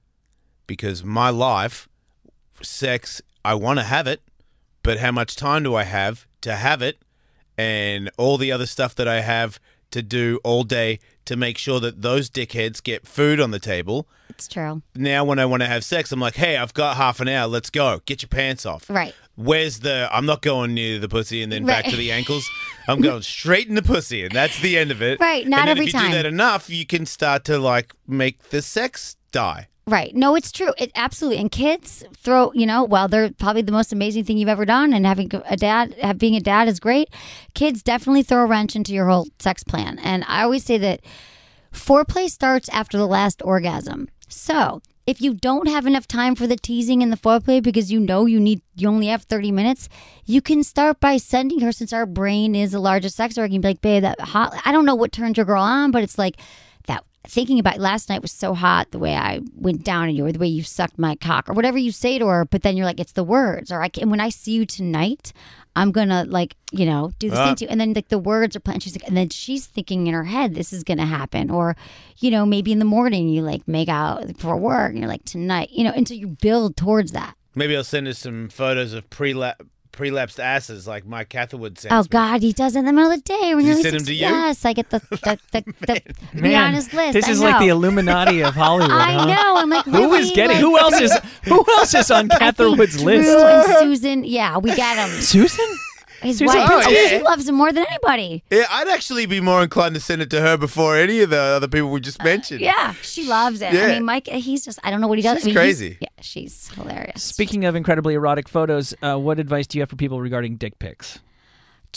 Because my life, sex, I want to have it, but how much time do I have to have it, and all the other stuff that I have to do all day to make sure that those dickheads get food on the table. It's true. Now when I want to have sex, I'm like, hey, I've got half an hour. Let's go. Get your pants off. Right. Where's the, I'm not going near the pussy and then back Right. to the ankles. I'm going straight in the pussy, and that's the end of it. Right, not and then every if you time. do that enough, you can start to like make the sex die. Right. No, it's true. It absolutely. And kids throw, you know, well, they're probably the most amazing thing you've ever done. And having a dad, have, being a dad is great. Kids definitely throw a wrench into your whole sex plan. And I always say that foreplay starts after the last orgasm. So if you don't have enough time for the teasing and the foreplay because you know you need, you only have thirty minutes, you can start by sending her, since our brain is the largest sex organ, be like, babe, that hot, I don't know what turns your girl on, but it's like, that thinking about last night was so hot, the way I went down on you or the way you sucked my cock or whatever you say to her. But then you're like, it's the words. Or I can, when I see you tonight, I'm going to like, you know, do this Ah. thing to you. And then like the words are playing. She's like, and then she's thinking in her head, this is going to happen. Or, you know, maybe in the morning you like make out for work and you're like tonight, you know, until you build towards that. Maybe I'll send her some photos of prela- prelapsed asses like Mike Catherwood sends Oh me. God, he does it in the middle of the day. When Does he you're send like, them to you? yes, I get the the the, the, the Man, honest list. this I is like the know. Illuminati of Hollywood. I huh? know. I'm like, Who really? is getting? Like, Who else is? Who else is on I think Catherwood's Drew list? and Susan. Yeah, we got him. Susan? His Susan wife. Pinsky? Oh, Yeah. she loves him more than anybody. Yeah, I'd actually be more inclined to send it to her before any of the other people we just mentioned. Yeah, she loves it. Yeah. I mean, Mike, he's just, I don't know what he does. She's I mean, he's- crazy. Yeah, she's hilarious. Speaking of incredibly erotic photos, uh, what advice do you have for people regarding dick pics? Just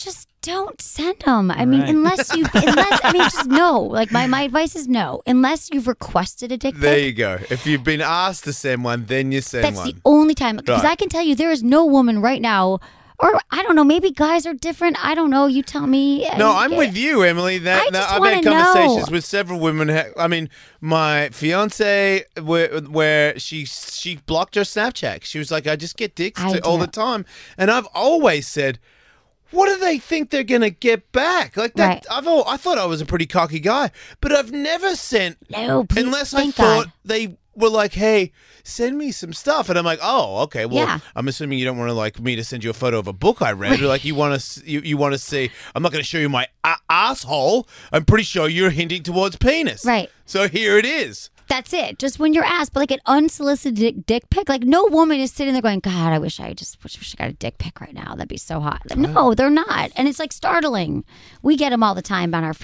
don't send them. I mean, Right. unless you, unless I mean, just no. Like my, my advice is no, unless you've requested a dick pic. There you go. If you've been asked to send one, then you send That's one. the only time. Because Right. I can tell you, there is no woman right now, or I don't know, maybe guys are different. I don't know. You tell me. No, I'm with you, Emily. That, I that- just I've had wanna conversations know. with several women. I mean, my fiance, where, where she she blocked her Snapchat. She was like, "I just get dicks I to, all do. the time," and I've always said, "What do they think they're gonna get back?" Like that. Right. I've all, I thought I was a pretty cocky guy, but I've never sent No, please, unless I thank thought God. they were like, "Hey, send me some stuff," and I'm like, "Oh, okay. Well, Yeah. I'm assuming you don't want to like me to send you a photo of a book I read, or like you want to you, you want to see. I'm not going to show you my a- asshole. I'm pretty sure you're hinting towards penis, Right. So here it is. That's it. Just when you're asked, but like an unsolicited dick, dick pic, like no woman is sitting there going, God, I wish I just wish, wish I got a dick pic right now. That'd be so hot. Like, no, they're not. And it's like startling. We get them all the time on our,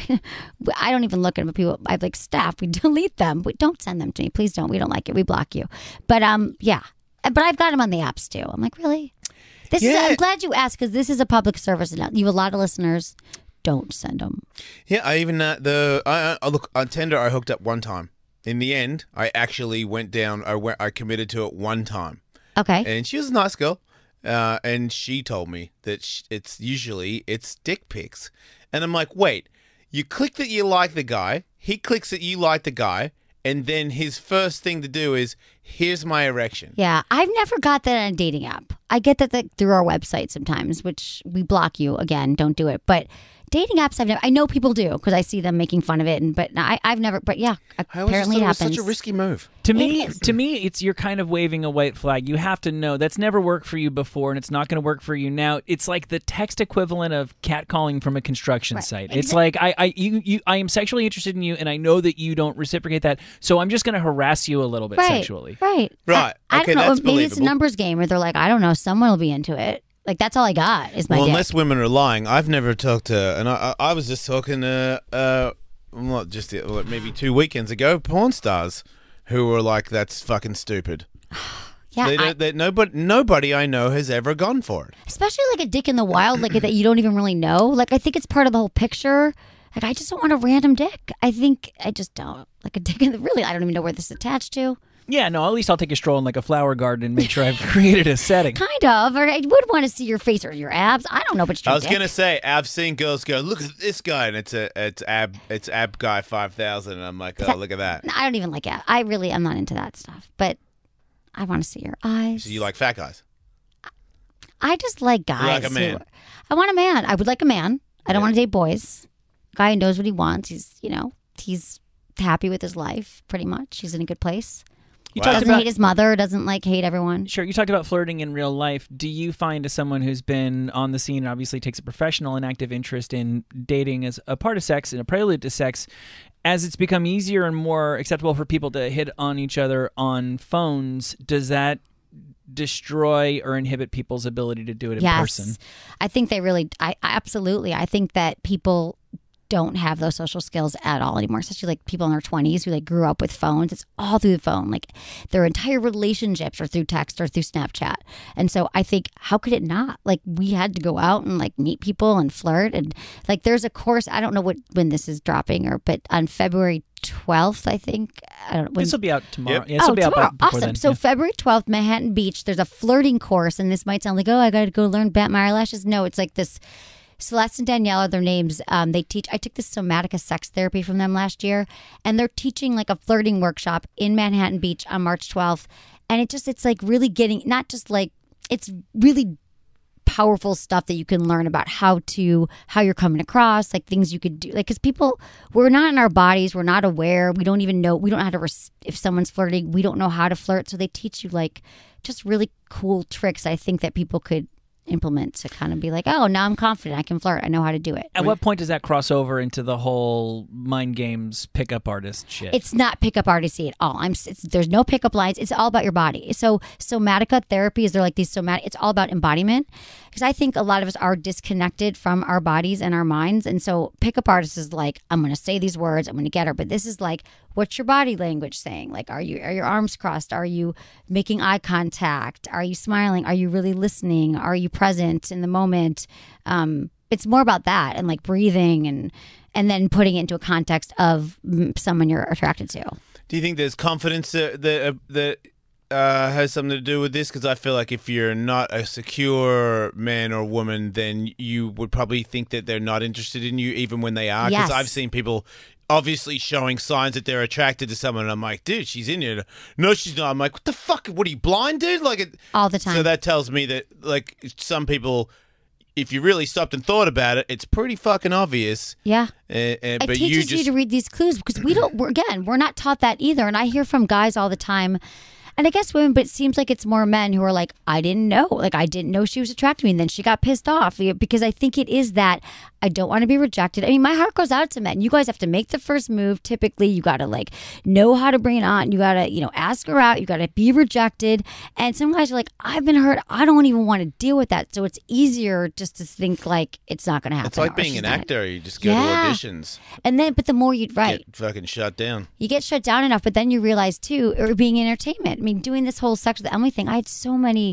I don't even look at them, but people, I have like staff, we delete them. We don't send them to me. Please don't. We don't like it. We block you. But um, yeah. But I've got them on the apps too. I'm like, really? This Yeah. is, I'm glad you asked because this is a public service. And you have a lot of listeners. Don't send them. Yeah, I even uh, the I, I look on Tinder. I hooked up one time. In the end, I actually went down. I went. I committed to it one time, Okay. and she was a nice girl. Uh, and she told me that sh- it's usually it's dick pics, and I'm like, wait, you click that you like the guy. He clicks that you like the guy, and then his first thing to do is, here's my erection. Yeah, I've never got that on a dating app. I get that, that through our website sometimes, which we block you again. Don't do it. But dating apps, I've never. I know people do because I see them making fun of it. And but I, I've never. But yeah, I always just apparently thought it it was happens. such a risky move. To me, is. to me, it's you're kind of waving a white flag. You have to know that's never worked for you before, and it's not going to work for you now. It's like the text equivalent of catcalling from a construction Right. site. Exa- It's like I, I, you, you, I am sexually interested in you, and I know that you don't reciprocate that, so I'm just going to harass you a little bit right, sexually. right, Right. I, I Okay, don't know. that's Maybe it's a believable. numbers game where they're like, I don't know, someone will be into it. Like that's all I got is my Well, dick. unless women are lying, I've never talked to, and I, I I was just talking to, uh, not just the- what, maybe two weekends ago, porn stars who were like, "That's fucking stupid." yeah, They I- don't, they, nobody, nobody I know has ever gone for it. especially like a dick in the wild, like that you don't even really know. Like I think it's part of the whole picture. Like I just don't want a random dick. I think I just don't like a dick in the really. I don't even know where this is attached to. Yeah, no. At least I'll take a stroll in like a flower garden and make sure I've created a setting. Kind of, or I would want to see your face or your abs. I don't know, but your I was dick. gonna say, I've seen girls go, "Look at this guy," and it's a, it's ab, it's ab guy five thousand, and I'm like, "Oh, that- look at that." I don't even like it. I really, I'm not into that stuff. But I want to see your eyes. So you like fat guys? I just like guys. like a who- man. I want a man. I would like a man. I don't Yeah. want to date boys. Guy who knows what he wants. He's, you know, he's happy with his life, pretty much. He's in a good place. You Wow. talked Doesn't about hate his mother. Doesn't like hate everyone. Sure, you talked about flirting in real life. Do you find as someone who's been on the scene and obviously takes a professional and active interest in dating as a part of sex and a prelude to sex, as it's become easier and more acceptable for people to hit on each other on phones, does that destroy or inhibit people's ability to do it in yes, person? I think they really. I I- absolutely. I think that people don't have those social skills at all anymore, especially like people in their twenties who like grew up with phones. It's all through the phone. Like their entire relationships are through text or through Snapchat. And so I think, how could it not? Like we had to go out and like meet people and flirt. And like there's a course, I don't know what when this is dropping or, but on February twelfth, I think. I don't know. When, This will be out tomorrow. Yep. Yeah, this will oh, be out tomorrow. by- before Awesome. then. So Yeah. February twelfth, Manhattan Beach, there's a flirting course. And this might sound like, oh, I got to go learn bat my eyelashes. No, it's like this. Celeste and Danielle are their names. Um, they teach. I took this Somatica sex therapy from them last year, and they're teaching like a flirting workshop in Manhattan Beach on March twelfth. And it just, it's like really getting, not just like, it's really powerful stuff that you can learn about how to, how you're coming across, like things you could do. Like, because people, we're not in our bodies, we're not aware, we don't even know, we don't know how to, res- if someone's flirting, we don't know how to flirt. So they teach you like just really cool tricks, I think, that people could implement to kind of be like, oh, now I'm confident, I can flirt, I know how to do it. At what point does that cross over into the whole mind games pickup artist shit? It's not pickup artisty at all. I'm. It's, there's no pickup lines. It's all about your body. So somatica therapy is there like these somatic. It's all about embodiment because I think a lot of us are disconnected from our bodies and our minds. And so pickup artist is like, I'm going to say these words, I'm going to get her. But this is like, what's your body language saying? Like, are you are your arms crossed? Are you making eye contact? Are you smiling? Are you really listening? Are you present in the moment? Um, it's more about that and like breathing and and then putting it into a context of mm, someone you're attracted to. Do you think there's confidence that that, uh, that uh, has something to do with this? Because I feel like if you're not a secure man or woman, then you would probably think that they're not interested in you, even when they are. Because Yes. I've seen people obviously showing signs that they're attracted to someone, and I'm like, dude, she's in you. No, she's not. I'm like, what the fuck? What are you, blind, dude? Like it, All the time. So that tells me that like some people, if you really stopped and thought about it, it's pretty fucking obvious. Yeah. Uh, uh, It but teaches you you, just to read these clues because we don't, we're, again, we're not taught that either. And I hear from guys all the time, and I guess women, but it seems like it's more men who are like, I didn't know. Like, I didn't know she was attracted to me. And then she got pissed off because I think it is that I don't want to be rejected. I mean, my heart goes out to men. You guys have to make the first move. Typically, you got to like know how to bring it on. You got to, you know, ask her out. You got to be rejected. And some guys are like, I've been hurt. I don't even want to deal with that. So it's easier just to think like it's not going to happen. it's like or being she's an not- actor. You just go Yeah. to auditions, And then, but the more you, right. get fucking shut down. You get shut down enough, but then you realize too, or being in entertainment. I mean, doing this whole Sex with Emily thing, I had so many,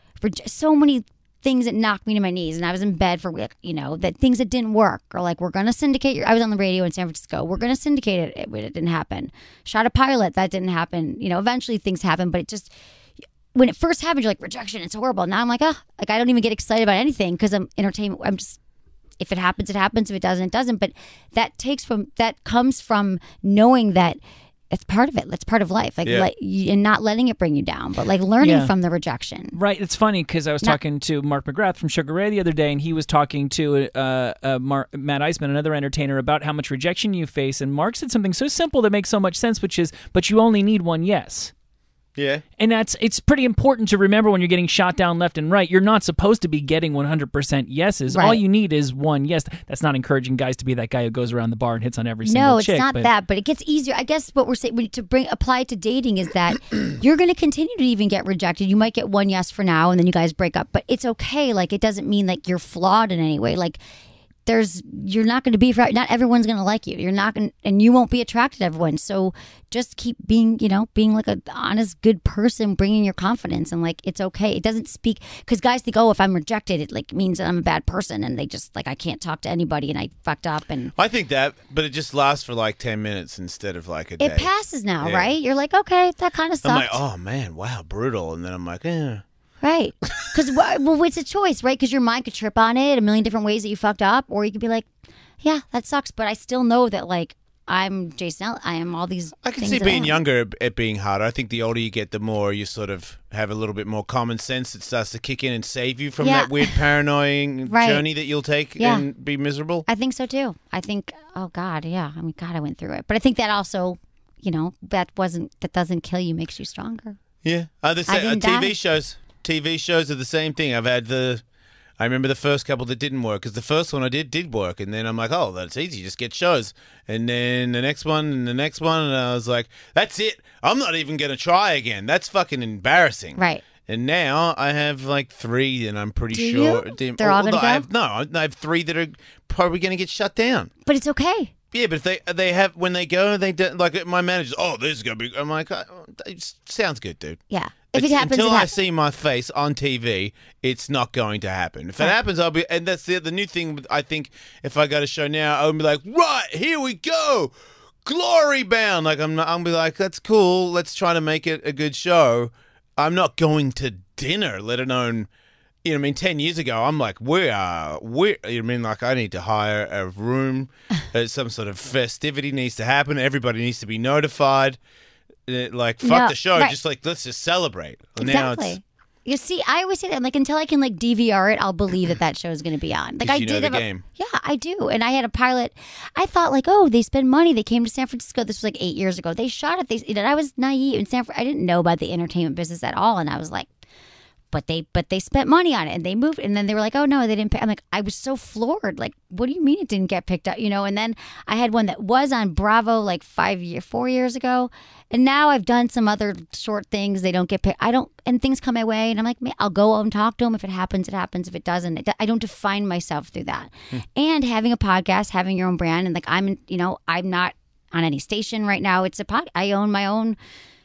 so many things that knocked me to my knees, and I was in bed for, you know, that things that didn't work, or like, we're gonna syndicate your. I was on the radio in San Francisco. We're gonna syndicate it. It, it didn't happen. Shot a pilot. That didn't happen. You know, eventually things happen, but it just. When it first happened, you're like, rejection, it's horrible. Now I'm like, oh, like I don't even get excited about anything because I'm entertainment. I'm just. If it happens, it happens. If it doesn't, it doesn't. But that takes from that comes from knowing that it's part of it. It's part of life. Like, Yeah. like you, and not letting it bring you down, but like learning Yeah. from the rejection. Right. It's funny because I was Not- talking to Mark McGrath from Sugar Ray the other day, and he was talking to uh, uh, Mar- Matt Eisman, another entertainer, about how much rejection you face. And Mark said something so simple that makes so much sense, which is, but you only need one yes. Yeah. And that's it's pretty important to remember when you're getting shot down left and right. You're not supposed to be getting one hundred percent yeses. All Right. you need is one yes. That's not encouraging guys to be that guy who goes around the bar and hits on every single No, it's chick. not but that, but it gets easier. I guess what we're saying when- to bring apply it to dating is that you're going to continue to even get rejected. You might get one yes for now, and then you guys break up, but it's okay. Like, it doesn't mean like you're flawed in any way. Like, there's you're not going to be not everyone's going to like you. You're not going, and you won't be attracted to everyone. So just keep being, you know, being like a honest, good person, bringing your confidence, and like it's okay. It doesn't speak because guys think, oh, if I'm rejected, it like means that I'm a bad person, and they just like I can't talk to anybody, and I fucked up, and I think that, but it just lasts for like ten minutes instead of like a day. it passes now, Yeah. right? You're like, okay, that kind of sucked. I'm like, oh man, wow, brutal. And then I'm like, eh. Right. Because, well, it's a choice, right? Because your mind could trip on it a million different ways that you fucked up. Or you could be like, yeah, that sucks. But I still know that, like, I'm Jason Ellis. I am all these I can things see that I being am. younger at being harder. I think the older you get, the more you sort of have a little bit more common sense that starts to kick in and save you from Yeah. that weird paranoid Right. journey that you'll take Yeah. and be miserable. I think so, too. I think, oh, God, yeah. I mean, God, I went through it. But I think that also, you know, that wasn't, that doesn't kill you, makes you stronger. Yeah. Uh, the I sa- uh, didn't T V die. shows. T V shows are the same thing. I've had the. I remember the first couple that didn't work because the first one I did did work, and then I'm like, oh, that's easy, just get shows. And then the next one, and the next one, and I was like, that's it. I'm not even gonna try again. That's fucking embarrassing. Right. And now I have like three, and I'm pretty Do sure you? They're all Although gonna I go? have, no, I have three that are probably going to get shut down. But it's okay. Yeah, but if they they have when they go, they do, like my manager's. Oh, this is gonna be. I'm like, oh, it sounds good, dude. Yeah. If it It's- happens, until it I happens. see my face on T V, it's not going to happen. If it Right. happens, I'll be. And that's the the new thing. with- I think if I got a show now, I'll be like, right here we go, glory bound. Like I'm, not, I'll be like, that's cool. Let's try to make it a good show. I'm not going to dinner, let alone. You know, what I mean, ten years ago, I'm like, we are, we. You know, what I mean, like, I need to hire a room. uh, some sort of festivity needs to happen. Everybody needs to be notified. Uh, like, fuck No, the show. right. Just like, let's just celebrate. Now Exactly. it's, You see, I always say that. I'm like, until I can like D V R it, I'll believe that that show is going to be on. Like 'Cause I you know did the have a- game. yeah, I do. And I had a pilot. I thought like, oh, they spend money. They came to San Francisco. This was like eight years ago. They shot it. They, and I was naive in San. Fran- I didn't know about the entertainment business at all, and I was like, but they, but they spent money on it, and they moved. And then they were like, oh no, they didn't pay. I'm like, I was so floored. Like, what do you mean it didn't get picked up? You know. And then I had one that was on Bravo like five year, four years ago. And now I've done some other short things. They don't get picked. I don't, and things come my way, and I'm like, man, I'll go and talk to them. If it happens, it happens. If it doesn't, it, I don't define myself through that. And having a podcast, having your own brand, and like I'm, you know, I'm not on any station right now. It's a pod. I own my own.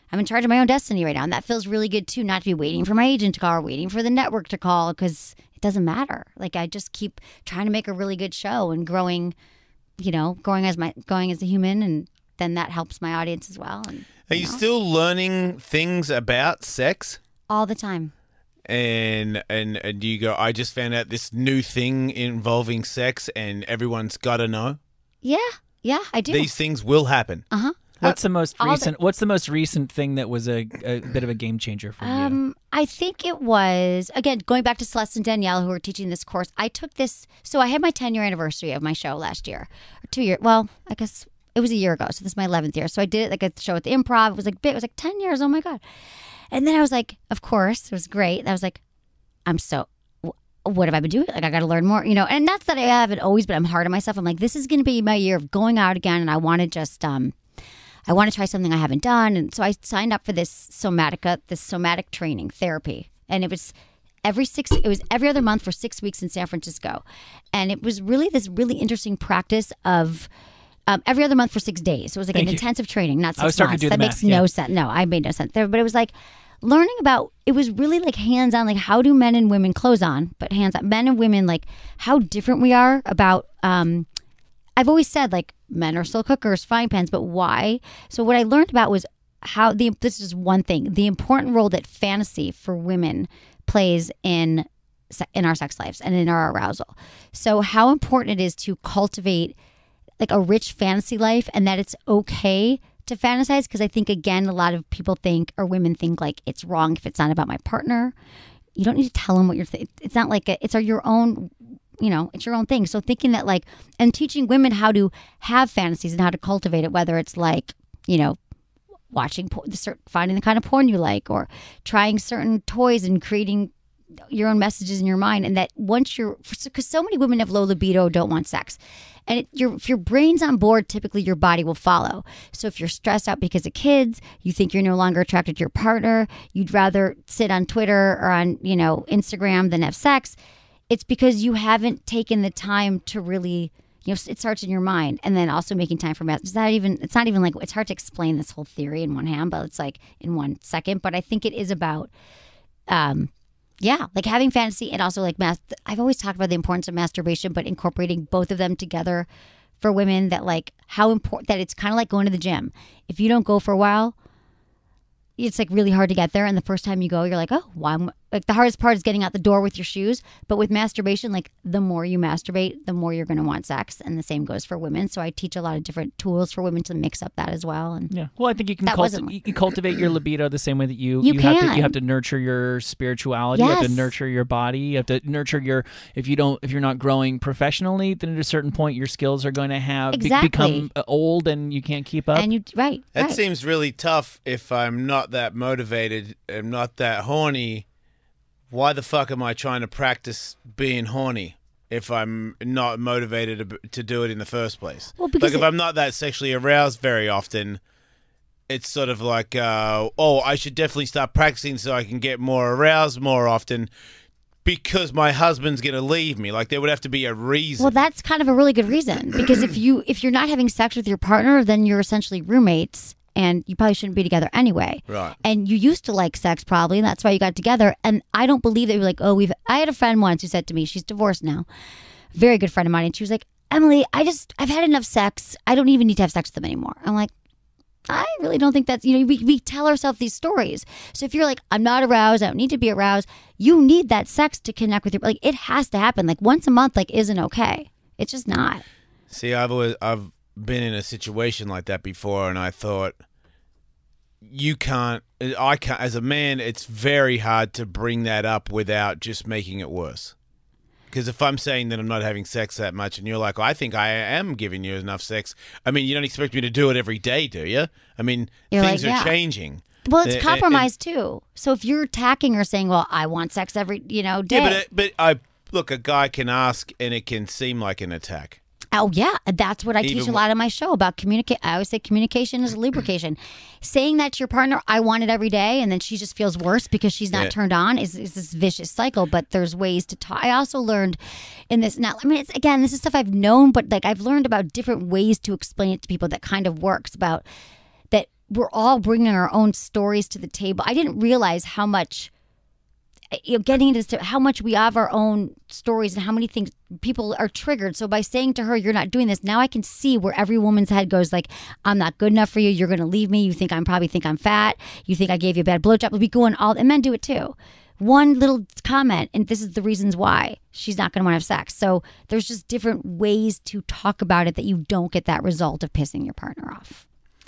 I'm in charge of my own destiny right now. And that feels really good too, not to be waiting for my agent to call or waiting for the network to call, because it doesn't matter. Like, I just keep trying to make a really good show and growing, you know, growing as my going as a human, and then that helps my audience as well. And, Are you, you know, still learning things about sex? all the time. And, and and do you go, I just found out this new thing involving sex and everyone's got to know? Yeah, yeah, I do. These things will happen. Uh huh. What's the most all the- recent? What's the most recent thing that was a, a bit of a game changer for you? Um, I think it was, again, going back to Celeste and Danielle, who were teaching this course. I took this, so I had my ten year anniversary of my show last year, or two years. Well, I guess it was a year ago. So this is my eleventh year. So I did it like a show at the Improv. It was like big. It was like ten years. Oh my God. And then I was like, of course, it was great. I was like, I'm so, wh- what have I been doing? Like, I got to learn more, you know, and that's that I haven't always, but I'm hard on myself. I'm like, this is going to be my year of going out again. And I want to just, um, I want to try something I haven't done. And so I signed up for this somatica, this somatic training therapy. And it was every six, it was every other month for six weeks in San Francisco. And it was really this really interesting practice of um, every other month for six days. So it was like Thank an you. intensive training, not six I was starting months. to do that the makes math, no yeah. sense. No, I made no sense there. But it was like learning about, it was really like hands on, like how do men and women, clothes on, but hands on, men and women, like how different we are about, um, I've always said like men are slow cookers, frying pans, but why? So what I learned about was how the, this is one thing, the important role that fantasy for women plays in se- in our sex lives and in our arousal. So how important it is to cultivate like a rich fantasy life, and that it's okay to fantasize, because I think, again, a lot of people think, or women think, like it's wrong if it's not about my partner. You don't need to tell them what you're thinking. It's not like a, it's your own, you know, it's your own thing. So thinking that like, and teaching women how to have fantasies and how to cultivate it, whether it's like, you know, watching, por- the cer- finding the kind of porn you like, or trying certain toys and creating your own messages in your mind. And that once you're, because so many women have low libido, don't want sex. And it, your, if your brain's on board, typically your body will follow. So if you're stressed out because of kids, you think you're no longer attracted to your partner, you'd rather sit on Twitter or on, you know, Instagram than have sex, it's because you haven't taken the time to really, you know, it starts in your mind. And then also making time for math. It's not even, it's not even like, it's hard to explain this whole theory in one hand, but it's like in one second. But I think it is about, um, yeah, like having fantasy and also like mas- I've always talked about the importance of masturbation, but incorporating both of them together for women, that like how important, that it's kind of like going to the gym. If you don't go for a while, it's like really hard to get there. And the first time you go, you're like, oh, why? am- Like the hardest part is getting out the door with your shoes. But with masturbation, like the more you masturbate, the more you're going to want sex. And the same goes for women. So I teach a lot of different tools for women to mix up that as well. And Yeah. Well, I think you can That culti- wasn't- you can cultivate your libido the same way that you You have to can. you have to nurture your spirituality. You have to Yes. nurture your body. You have to nurture your if you don't if you're not growing professionally, then at a certain point your skills are going to have be- Exactly. become uh, old and you can't keep up. and you, right. That right. seems really tough if I'm not that motivated, I'm not that horny. Why the fuck am I trying to practice being horny if I'm not motivated to, to do it in the first place? Well, because like if it- I'm not that sexually aroused very often, it's sort of like, uh, oh, I should definitely start practicing so I can get more aroused more often because my husband's going to leave me. Like there would have to be a reason. Well, that's kind of a really good reason, because if you if you're not having sex with your partner, then you're essentially roommates, and you probably shouldn't be together anyway. Right. And you used to like sex probably, and that's why you got together. And I don't believe that you're like, oh, we've. I had a friend once who said to me, she's divorced now, very good friend of mine, and she was like, Emily, I just I've had enough sex. I don't even need to have sex with them anymore. I'm like, I really don't think that's, you know, we, we tell ourselves these stories. So if you're like, I'm not aroused, I don't need to be aroused, you need that sex to connect with your, like, it has to happen. Like once a month, like, isn't okay. It's just not. See, I've always I've been in a situation like that before, and I thought you can't. I can't. As a man, it's very hard to bring that up without just making it worse. Because if I'm saying that I'm not having sex that much, and you're like, well, I think I am giving you enough sex. I mean, you don't expect me to do it every day, do you? I mean, You're things like, are yeah. changing. Well, Uh, it's and- compromise too. So if you're attacking or saying, well, I want sex every, you know, day. Yeah, but it, but I look, a guy can ask, and it can seem like an attack. Oh, yeah. That's what I Even teach a wh- lot of my show about communicate. I always say communication is lubrication. Saying that to your partner, I want it every day, and then she just feels worse because she's not Yeah. turned on is, is this vicious cycle. But there's ways to talk. I also learned in this. Now, I mean, it's, again, this is stuff I've known, but like I've learned about different ways to explain it to people that kind of works about that we're all bringing our own stories to the table. I didn't realize how much, you know, getting into this, how much we have our own stories and how many things people are triggered. So by saying to her, you're not doing this, now I can see where every woman's head goes like, I'm not good enough for you. You're going to leave me. You think I'm probably think I'm fat. You think I gave you a bad blowjob. We'll be going all, and men do it too. One little comment, and this is the reasons why she's not going to want to have sex. So there's just different ways to talk about it that you don't get that result of pissing your partner off.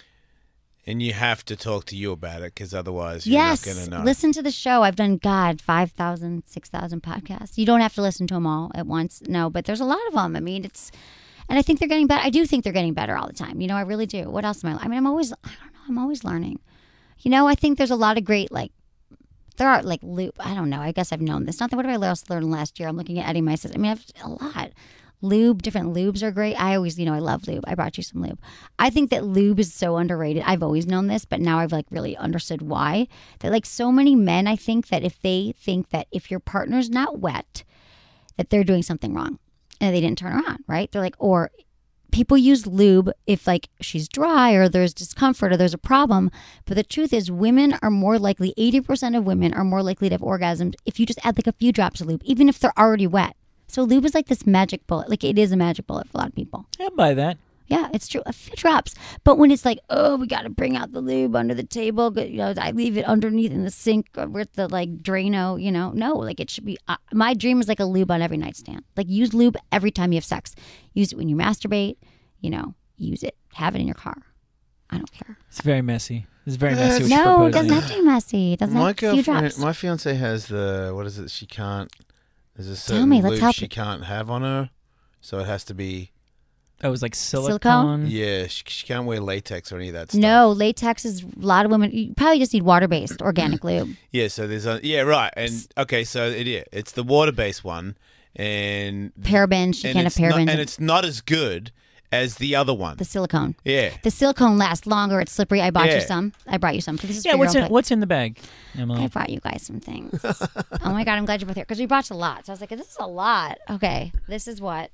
And you have to talk to you about it because otherwise you're yes, not going to know. Listen to the show. I've done, God, five thousand, six thousand podcasts. You don't have to listen to them all at once. No, but there's a lot of them. I mean, it's, and I think they're getting better. I do think they're getting better all the time. You know, I really do. What else am I, I mean, I'm always, I don't know, I'm always learning. You know, I think there's a lot of great, like, there are, like, lube. I don't know. I guess I've known this. Not that, what did I else learn last year? I'm looking at Eddie, my sister. I mean, I've a lot. Lube, different lubes are great. I always, you know, I love lube. I brought you some lube. I think that lube is so underrated. I've always known this, but now I've like really understood why. That like so many men, I think that if they think that if your partner's not wet, that they're doing something wrong and they didn't turn her on, right? They're like, or people use lube if like she's dry or there's discomfort or there's a problem. But the truth is women are more likely, eighty percent of women are more likely to have orgasms if you just add like a few drops of lube, even if they're already wet. So lube is like this magic bullet. Like it is a magic bullet for a lot of people. I buy that. Yeah, it's true. A few drops. But when it's like, oh, we got to bring out the lube under the table. You know, I leave it underneath in the sink or with the like Drano, you know. No, like it should be. Uh, my dream is like a lube on every nightstand. Like use lube every time you have sex. Use it when you masturbate. You know, use it. Have it in your car. I don't care. It's very messy. It's very messy. What you're No, it proposing. doesn't have to be messy. It doesn't My have to be a few girlfriend, drops. my fiance has the, what is it? She can't, there's a certain Tell me, let's lube help she you. can't have on her. So it has to be, That was like silicone. Silicone? yeah, she, she can't wear latex or any of that stuff. No, latex is a lot of women. You probably just need water-based organic lube. Yeah, so there's a, yeah, right. And okay, so it, yeah, it's the water-based one. And, Parabens. She and can't have it's not- parabens. and it's not as good as the other one. The silicone. Yeah. The silicone lasts longer. It's slippery. I bought you Yeah. some. I brought you some. This is Yeah, for what's your in own what's in the bag, I Emily? brought you guys some things. Oh my God, I'm glad you're both here because we brought a lot. So I was like, this is a lot. Okay, this is what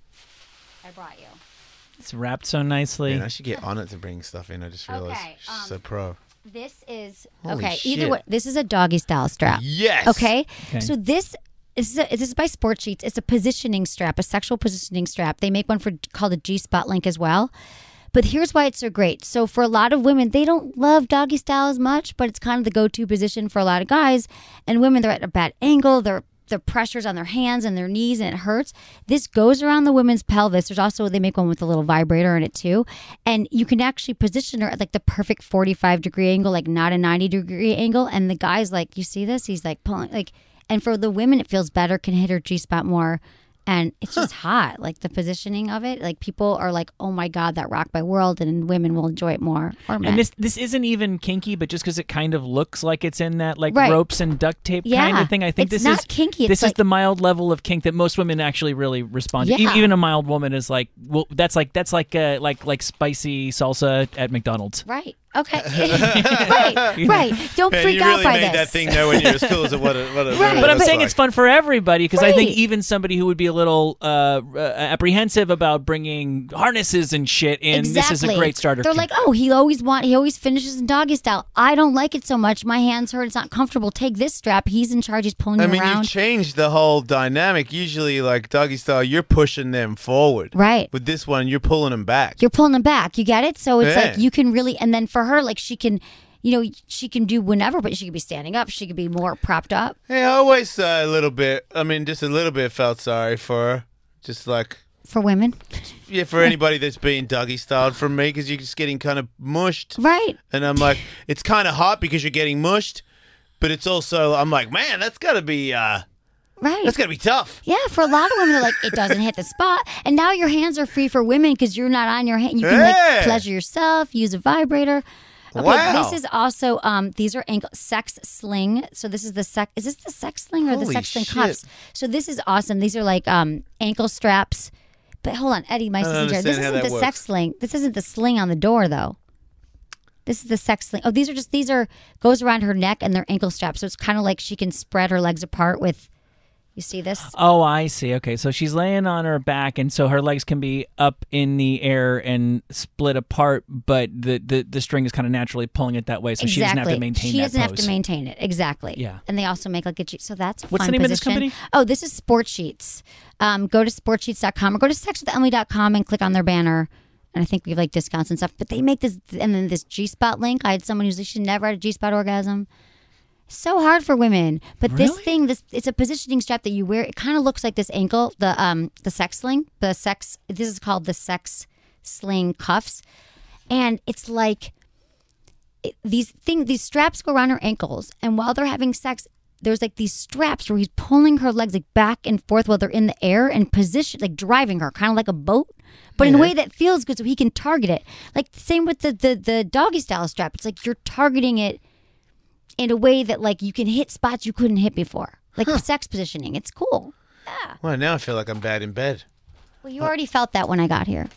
I brought you. It's wrapped so nicely. Man, I should get on it to bring stuff in. I just realized Okay, she's um, so pro. This is Holy okay. shit. Either way, this is a doggy style strap. Yes. Okay? Okay. So this is a, this is by Sport Sheets. It's a positioning strap, a sexual positioning strap. They make one for called a G Spot Link as well. But here's why it's so great. So for a lot of women, they don't love doggy style as much, but it's kind of the go-to position for a lot of guys. And women, they're at a bad angle. They're the pressures on their hands and their knees and it hurts. This goes around the women's pelvis. There's also, they make one with a little vibrator in it too. And you can actually position her at like the perfect forty-five degree angle, like not a ninety degree angle. And the guy's like, you see this? He's like pulling, like, and for the women, it feels better, can hit her G-spot more. And it's just hot, like the positioning of it. Like people are like, "Oh my God, that rocked my world," and women will enjoy it more. Or men. And this this isn't even kinky, but just because it kind of looks like it's in that like Right. ropes and duct tape Yeah. kind of thing. I think It's this not is kinky, it's This like- is the mild level of kink that most women actually really respond to. E- Yeah. Even a mild woman is like, well, that's like that's like uh, like like spicy salsa at McDonald's. right? Okay, right, right. Don't Man, freak you out really by made this. that thing know when you're as cool as what it, what it, Right. what But I'm it's saying like. it's fun for everybody because I think Right. even somebody who would be a little uh, uh, apprehensive about bringing harnesses and shit in, Exactly. this is a great starter. They're kink. like, oh, he always want, he always finishes in doggy style. I don't like it so much. My hands hurt. It's not comfortable. Take this strap. He's in charge. He's pulling I you mean, around. you've changed the whole dynamic. Usually, like doggy style, you're pushing them forward. Right. With this one, you're pulling them back. You're pulling them back. You get it? So it's Yeah. like you can really, and then for her, like she can, you know, she can do whenever, but she could be standing up. She could be more propped up. Hey, I always uh, a little bit. I mean, just a little bit felt sorry for her. Just like, For women. yeah, for anybody that's being doggy styled from me, because you're just getting kind of mushed. Right. And I'm like, it's kind of hot because you're getting mushed, but it's also, I'm like, man, that's got to be, uh, Right. that's got to be tough. Yeah, for a lot of women, they're like, it doesn't hit the spot. And now your hands are free for women because you're not on your hand. You can Yeah. like pleasure yourself, use a vibrator. Okay, Wow. this is also, um, these are ankle sex sling. So this is the sex, is this the sex sling or the Holy sex sling shit. cuffs? So this is awesome. These are like um, ankle straps. But hold on, Eddie, my don't sister, this understand how isn't that the works. sex sling. This isn't the sling on the door though. This is the sex sling. Oh, these are just, these are, goes around her neck and they're ankle straps. So it's kind of like she can spread her legs apart with, You see this? Oh, I see. Okay, so she's laying on her back, and so her legs can be up in the air and split apart, but the, the, the string is kind of naturally pulling it that way, so exactly. she doesn't have to maintain She that doesn't have pose. to maintain it. Exactly. Yeah. And they also make like a G. So that's a What's fun the name of this position. company? Oh, this is Sport Sheets. Um, go to sport sheets dot com or go to sex with emily dot com and click on their banner. And I think we have like discounts and stuff. But they make this, and then this G-spot link. I had someone who's like, she never had a G-spot orgasm. So hard for women, but this Really? thing, this it's a positioning strap that you wear. It kind of looks like this ankle, the um the sex sling, the sex. This is called the sex sling cuffs, and it's like it, these thing these straps go around her ankles, and while they're having sex, there's like these straps where he's pulling her legs like back and forth while they're in the air and position like driving her, kind of like a boat, but in a way that feels good, so he can target it. Like same with the the the doggy style strap. It's like you're targeting it in a way that like you can hit spots you couldn't hit before, like sex positioning. It's cool. Yeah. Well, now I feel like I'm bad in bed. Well, you already felt that when I got here,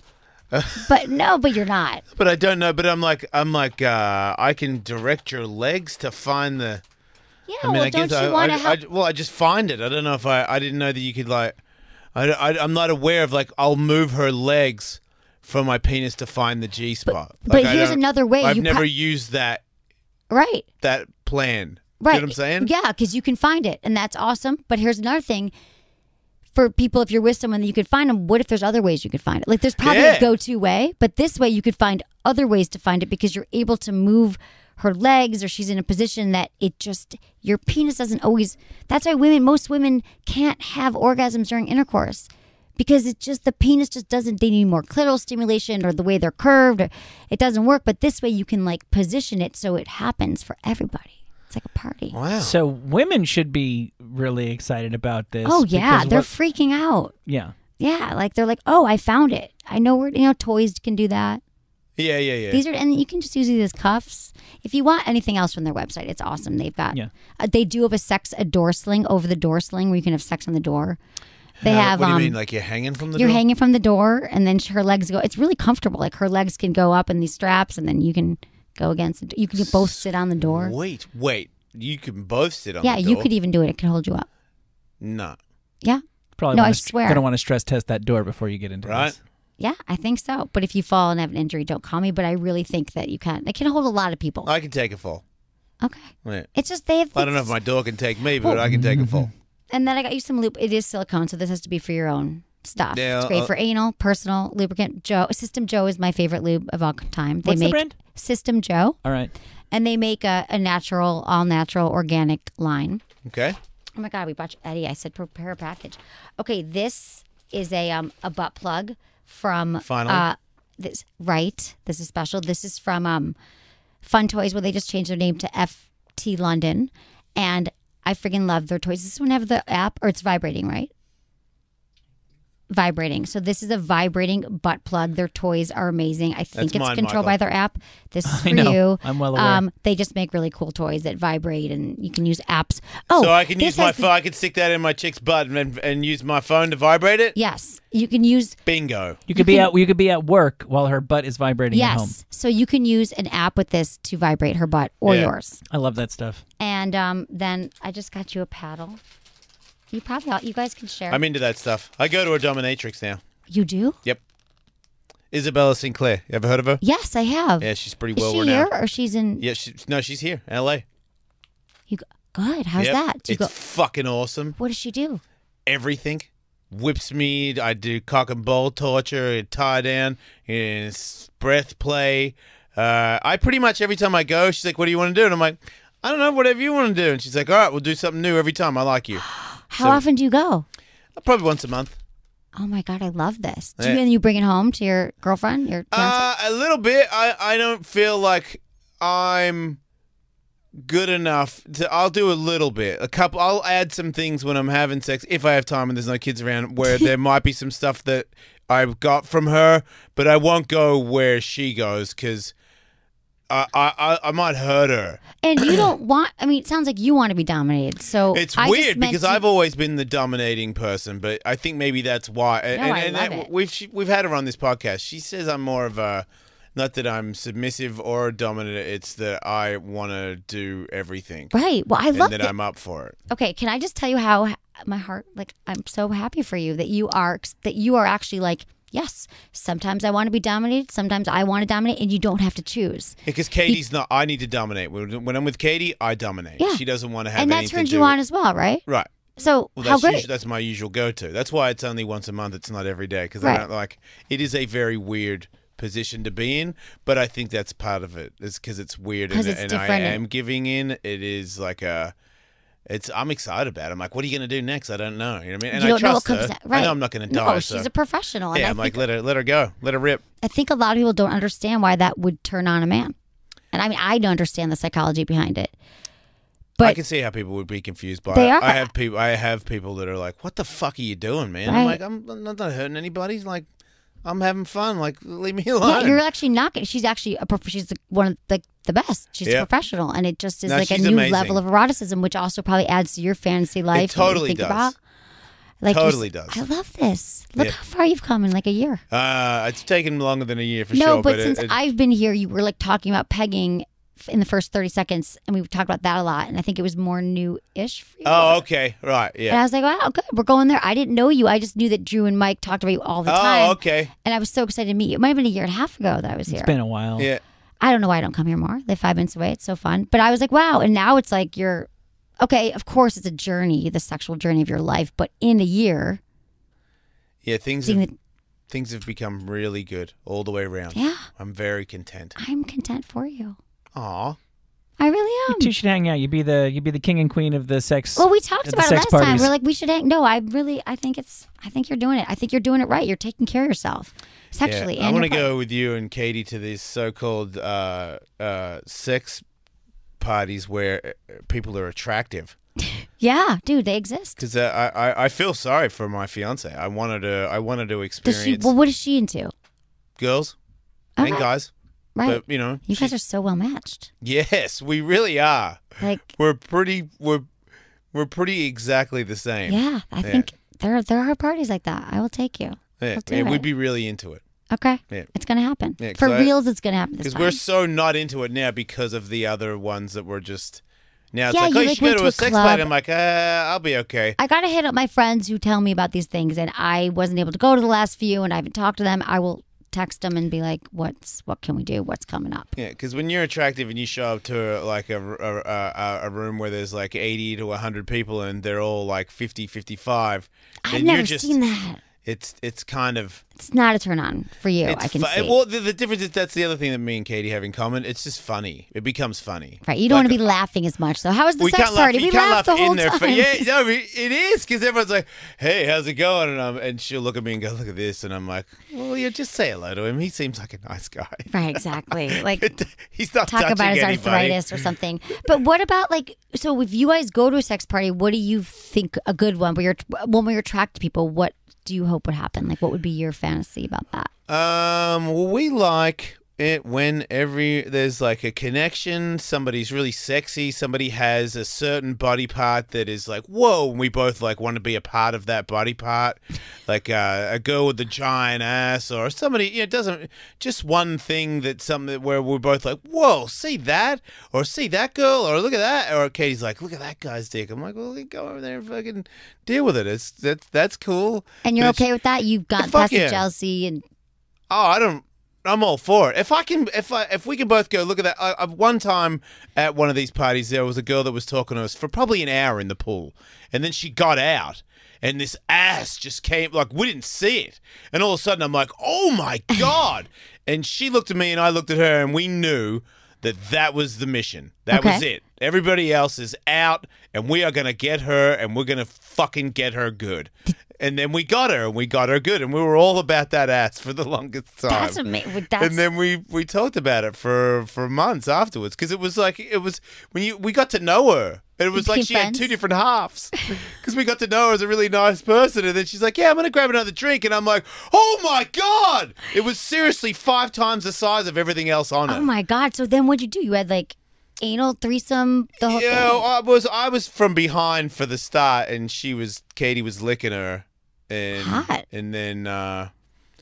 but no, but you're not. But I don't know. But I'm like, I'm like, uh, I can direct your legs to find the. Yeah. I mean, well, I guess don't you I, want to I, help? I, well, I just find it. I don't know if I. I didn't know that you could like. I, I, I'm not aware of like. I'll move her legs from my penis to find the G spot. but Like, I here's don't- another way. I've You never pro- used that right. that plan. Right. You know what I'm saying? Yeah, because you can find it, and that's awesome. But here's another thing. For people, if you're with someone that you could find them, what if there's other ways you could find it? Like there's probably Yeah. a go-to way, but this way you could find other ways to find it because you're able to move her legs, or she's in a position that it just your penis doesn't always. That's why women, most women, can't have orgasms during intercourse because it's just the penis just doesn't. They need more clitoral stimulation, or the way they're curved, or it doesn't work. But this way you can like position it so it happens for everybody. It's like a party. Wow. So women should be really excited about this. Oh yeah, because they're what- freaking out. yeah. Yeah, like they're like, oh, I found it. I know where you know toys can do that. Yeah, yeah, yeah. These are, and you can just use these as cuffs. If you want anything else from their website, it's awesome. They've got, Yeah. uh, they do have a sex a door sling over the door sling where you can have sex on the door. They How- have What do you um, mean? Like you're hanging from the you're door? hanging from the door, and then her legs go. It's really comfortable. Like her legs can go up in these straps, and then you can go against. The, you can both sit on the door. Wait, wait. You can both sit on Yeah, the you door. could even do it. It could hold you up. No. Yeah, Probably No, wanna, I swear. Gonna want to stress test that door before you get into Right? this. yeah, I think so. But if you fall and have an injury, don't call me. But I really think that you can. It can hold a lot of people. I can take a fall. Okay, Yeah. it's just they have. I don't know if my door can take me, but I can take a fall. And then I got you some loop. It is silicone, so this has to be for your own stuff. Yeah, it's great uh, for anal, personal lubricant. Joe System Joe is my favorite lube of all time. They What's the make brand? System Joe, All right. and they make a, a natural, all natural, organic line. Okay. Oh my God, we bought Eddie. I said prepare a package. Okay, this is a um a butt plug from Finally. uh this right. This is special. This is from um Fun Toys, where they just changed their name to F T London, and I freaking love their toys. Does this one have the app, or it's vibrating, right? Vibrating. So this is a vibrating butt plug. Their toys are amazing. I think That's it's mine, controlled Michael. by their app. This is for I know. you. I'm well aware. Um, they just make really cool toys that vibrate, and you can use apps. Oh, so I can this use my has the- phone. I can stick that in my chick's butt and, and use my phone to vibrate it. Yes, you can use Bingo. You could be at you could be at work while her butt is vibrating at home. yes. So you can use an app with this to vibrate her butt or Yeah. yours. I love that stuff. And um, then I just got you a paddle. You probably all, you guys can share. I'm into that stuff. I go to a dominatrix now. you do? Yep. Isabella Sinclair. You ever heard of her? Yes, I have. Yeah, she's pretty Is well she renowned. here or she's in? Yeah, she, no, she's here, L A. You go, good. How's Yep. that? Do you It's go? fucking awesome. What does she do? Everything. Whips me. I do cock and ball torture, tie down, and s- breath play. Uh, I pretty much every time I go, she's like, "What do you want to do?" And I'm like, "I don't know, whatever you want to do." And she's like, "All right, we'll do something new every time. I like you." How So- often do you go? Probably once a month. Oh my God, I love this. Do Yeah. you and you bring it home to your girlfriend, your fiance? Uh, a little bit. I, I don't feel like I'm good enough to. I'll do a little bit. A couple. I'll add some things when I'm having sex if I have time and there's no kids around. Where there might be some stuff that I've got from her, but I won't go where she goes because I, I I I might hurt her. And you don't want. I mean, it sounds like you want to be dominated. So It's I just weird meant because to- I've always been the dominating person, but I think maybe that's why. And, No, and, I and love that- it. we've she, we've had her on this podcast. She says I'm more of a. Not that I'm submissive or dominant. It's that I want to do everything. right. Well, I And love that it. I'm up for it. Okay, can I just tell you how my heart, like I'm so happy for you that you are that you are actually like, yes, sometimes I want to be dominated, sometimes I want to dominate, and you don't have to choose. Because Katie's not. I need to dominate. When when I'm with Katie, I dominate. Yeah. She doesn't want to have And that anything turns to you do on with- as well, right? Right. So Well, how that's great. usually, that's my usual go-to. That's why it's only once a month. It's not every day because Right. I don't like. It is a very weird position to be in, but I think that's part of it. It's because it's weird 'Cause and, it's and I different. am giving in. It is like a. It's. I'm excited about it. I'm like, what are you going to do next? I don't know. You know what I mean? And You I don't know what trust comes her. next. Right. I know I'm not going to No, die. she's so. a professional. And Yeah, I I'm think, like, let her, let her go, let her rip. I think a lot of people don't understand why that would turn on a man. And I mean, I don't understand the psychology behind it. I But can see how people would be confused by They it. are. I have people. I have people that are like, "What the fuck are you doing, man?" I'm Right. like, "I'm, I'm not hurting anybody. Like, I'm having fun. Like, leave me yeah, alone." you're actually not. Gonna, she's actually a prof- she's the, one of the the best. She's Yeah. a professional, and it just is No, like a she's new amazing. level of eroticism, which also probably adds to your fantasy life. when you totally think does. About. Like you're Totally s- does. I love this. Look Yeah. how far you've come in like a year. Uh, it's taken longer than a year for no, sure. but it- since it, I've been here, you were like talking about pegging f- in the first thirty seconds, and we talked about that a lot. And I think it was more new-ish for you. oh, okay, right, And yeah. I was like, wow, good. We're going there. I didn't know you. I just knew that Drew and Mike talked about you all the time. Oh, okay, And I was so excited to meet you. It might have been a year and a half ago that I was here. It's been a while. yeah. I don't know why I don't come here more. Live five minutes away. It's so fun. But I was like, wow. And now it's like you're, okay, of course it's a journey, the sexual journey of your life. But in a year, Yeah, things seeing have, that, things have become really good all the way around. yeah, I'm very content. I'm content for you. Aw, I really You am. two should hang out. You'd be the you'd be the king and queen of the sex. Well, we talked at the about it sex last time. parties. We're like, we should hang. No, I really, I think it's, I think you're doing it. I think you're doing it right. You're taking care of yourself sexually. yeah. I and want to your go with you and Katie to these so-called uh, uh, sex parties where uh, people are attractive. Yeah, dude, they exist. Because uh, I, I I feel sorry for my fiance. I wanted to I wanted to Does experience she? Well, what is she into? girls and Okay. guys. Right. But you know, You guys are so well matched. yes, we really are. Like, We're pretty we're we're pretty exactly the same. yeah, I Yeah. think there there are parties like that. I will take you. Yeah, I'll do yeah, it. we'd be really into it. Okay. Yeah. It's gonna happen. Yeah, 'cause For I- reals, it's gonna happen this Because time. we're so not into it now because of the other ones that were just now it's Yeah, like, you, oh, you like, should go went to to a a sex club. party. I'm like, uh, I'll be okay. I gotta hit up my friends who tell me about these things, and I wasn't able to go to the last few, and I haven't talked to them. I will text them and be like, "What's what can we do? What's coming up?" Yeah, because when you're attractive and you show up to like a, a, a, a room where there's like eighty to one hundred people and they're all like fifty, fifty-five, I've then never you're just, seen that. It's it's kind of It's not a turn on for you. it's I can fu- see. Well, the, the difference is that's the other thing that me and Katie have in common. It's just funny. It becomes funny. Right. You don't Like, want to be laughing as much. So how was the we sex can't laugh. party? You we can't laughed laugh the whole in their time. face. Yeah, no, it is because everyone's like, "Hey, how's it going?" And um, and she'll look at me and go, "Look at this," and I'm like, "Well, yeah, just say hello to him. He seems like a nice guy." Right. Exactly. Like He's not talk touching about his anybody. arthritis or something. But what about like? So if you guys go to a sex party, what do you think a good one? Where you're one where you're attracted to people. What do you hope would happen? Like, what would be your fantasy about that? Um, well, we like it when every there's like a connection. Somebody's really sexy. Somebody has a certain body part that is like, whoa. And we both like want to be a part of that body part, like uh, a girl with a giant ass, or somebody. You know, it doesn't just one thing that something where we're both like, whoa, see that, or see that girl, or look at that, or Katie's like, look at that guy's dick. I'm like, well, go over there and fucking deal with it. It's that's that's cool. And you're But it's- okay with that? You've gotten Fuck past yeah. the jealousy and Oh, I don't. I'm all for it. If I can, if I, if we can both go, look at that. I, I've one time at one of these parties, there was a girl that was talking to us for probably an hour in the pool, and then she got out, and this ass just came. Like we didn't see it, and all of a sudden I'm like, oh my god! And she looked at me, and I looked at her, and we knew that that was the mission. That Okay. was it. Everybody else is out, and we are gonna get her, and we're gonna fucking get her good. And then we got her, and we got her good, and we were all about that ass for the longest time. that's amazing. That's And then we, we talked about it for, for months afterwards because it was like it was when you we got to know her. And it was You like became she had friends? two different halves because we got to know her as a really nice person, and then she's like, "Yeah, I'm gonna grab another drink," and I'm like, "Oh my god!" It was seriously five times the size of everything else on it. oh my god. So then what'd you do? You had like anal threesome. The whole You thing. know, I was I was from behind for the start, and she was Katie was licking her, and Hot. and then uh,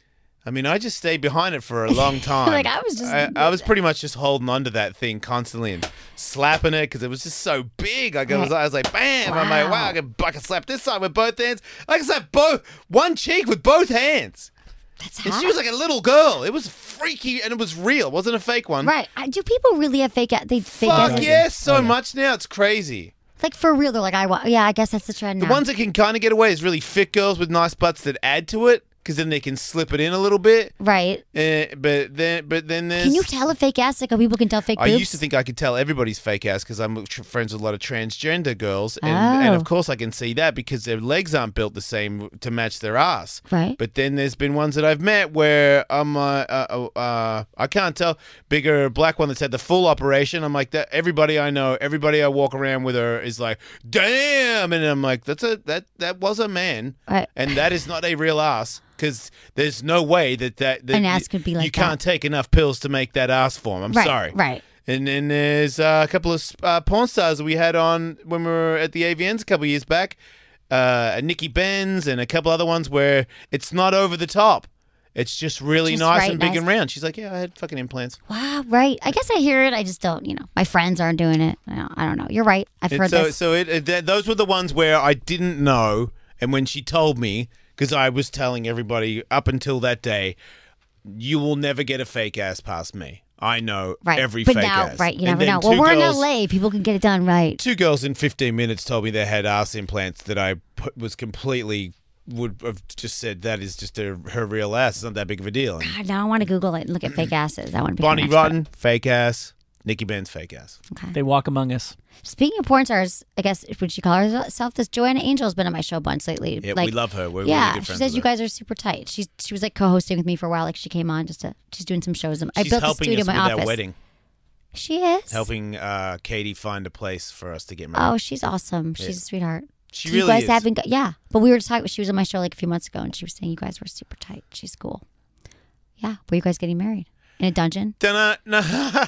I mean, I just stayed behind it for a long time. Like, I was just- I, I was pretty much just holding on to that thing constantly and slapping it because it was just so big. Like, I was, I was like, bam! I'm like, Wow. wow, I can, I can slap this side with both hands. I can slap both one cheek with both hands. That's And hot. she was like a little girl. It was freaky and it was real. It wasn't a fake one. Right. I- Do people really have fake? They fake Fuck asses? yes, so Oh, yeah. much now. It's crazy. Like for real, they're like, I wa- yeah, I guess that's the trend now. The ones that can kind of get away is really fit girls with nice butts that add to it because then they can slip it in a little bit. right. Uh, but then, but then there's. Can you tell a fake ass? Like, how people can tell fake I boobs? used to think I could tell everybody's fake ass because I'm tr- friends with a lot of transgender girls, and, and Oh. of course I can see that because their legs aren't built the same to match their ass. Right. But then there's been ones that I've met where I'm, uh, uh, uh, I can't tell. Bigger black one that's had the full operation. I'm like that. Everybody I know, everybody I walk around with her is like, damn, and I'm like, that's a that that was a man, Right. and that is not a real ass. Because there's no way that that, that An ass could be like you can't take enough pills to make that ass form. I'm Right, sorry. right. And then there's uh, a couple of uh, porn stars that we had on when we were at the A V Ns a couple of years back. Uh, Nikki Benz and a couple other ones where it's not over the top. It's just really Just nice right, and big nice. and round. She's like, yeah, I had fucking implants. Wow. Right. I guess I hear it. I just don't. You know, my friends aren't doing it. I don't, I don't know. You're right. I've And heard so this. so it, it, th- those were the ones where I didn't know. And when she told me, because I was telling everybody up until that day, you will never get a fake ass past me. I know Right. every but fake now, ass. right. You And never then know. Well, two we're girls- in L A. People can get it done right. Two girls in fifteen minutes told me they had ass implants that I put, was completely would have just said that is just a, her real ass. It's not that big of a deal. And God, now I want to Google it and look at fake asses. I want to be Bonnie an expert. Rotten, fake ass. Nikki Benz, fake ass. Okay. They walk among us. Speaking of porn stars, I guess would she call herself this? Joanna Angel's been on my show a bunch lately. Yeah, like, we love her. We're yeah, really good she friends says with you her. guys are super tight. She's she was like co-hosting with me for a while. Like she came on just to she's doing some shows. I She's built a helping studio us in with my our office. wedding. She is Helping uh, Katie find a place for us to get married. Oh, she's awesome. She's Yeah. a sweetheart. she So really you guys is. haven't got, yeah. But we were just talking. She was on my show like a few months ago, and she was saying you guys were super tight. She's cool. Yeah. Were you guys getting married in a dungeon? Dunno, no.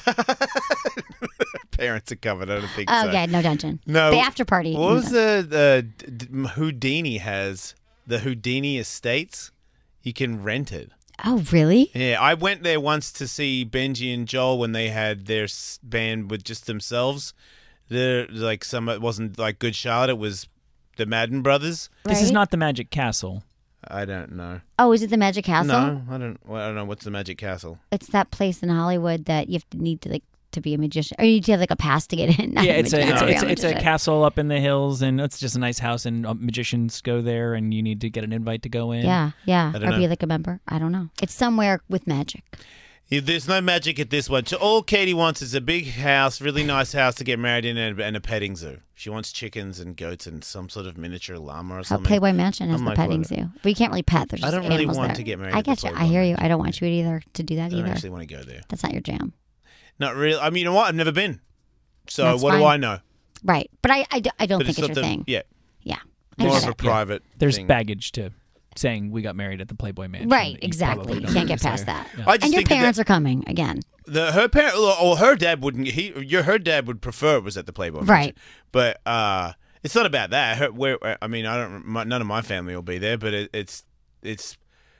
Parents are covered. I don't think Oh, so. yeah, no dungeon. No. The after party. What in was the- the, the d- Houdini has the Houdini Estates? You can rent it. Oh, really? Yeah, I went there once to see Benji and Joel when they had their s- band with just themselves. They're like some. It wasn't like Good Charlotte. It was the Madden Brothers. This is Right? not the Magic Castle. I don't know. Oh, is it the Magic Castle? No, I don't. Well, I don't know. What's the Magic Castle? It's that place in Hollywood that you have to need to like to be a magician, or you need to have like a pass to get in. Not yeah, it's a magician, it's, a, real it's, a, it's a magician. castle up in the hills, and it's just a nice house, and uh, magicians go there, and you need to get an invite to go in. Yeah, yeah, I don't or be know. like a member. I don't know. It's somewhere with magic. Yeah, there's no magic at this one. So all Katie wants is a big house, really nice house to get married in, and, and a petting zoo. She wants chickens and goats and some sort of miniature llama or How something. Playboy Mansion has I'm the like, petting what- zoo, but you can't really pet. There's I just don't really animals want there. to get married I at the get you. I Playboy hear you. Mansion. I don't want you either to do that I don't either. actually want to go there. That's not your jam, Not really. I mean, you know what? I've never been. So That's what do fine. I know? right? But I, I, do- I don't But think it's not your the, thing. Yeah, Yeah, I more get of a it. private. There's thing. baggage to saying we got married at the Playboy Mansion. Right, that you exactly. probably You don't can't get desire. past that. Yeah. I just And your think that- parents are coming again. The her parent or her dad wouldn't. He your her dad would prefer it was at the Playboy Mansion. Right. But uh, it's not about that. Her, where I mean, I don't. My, none of my family will be there, but it, it's it's.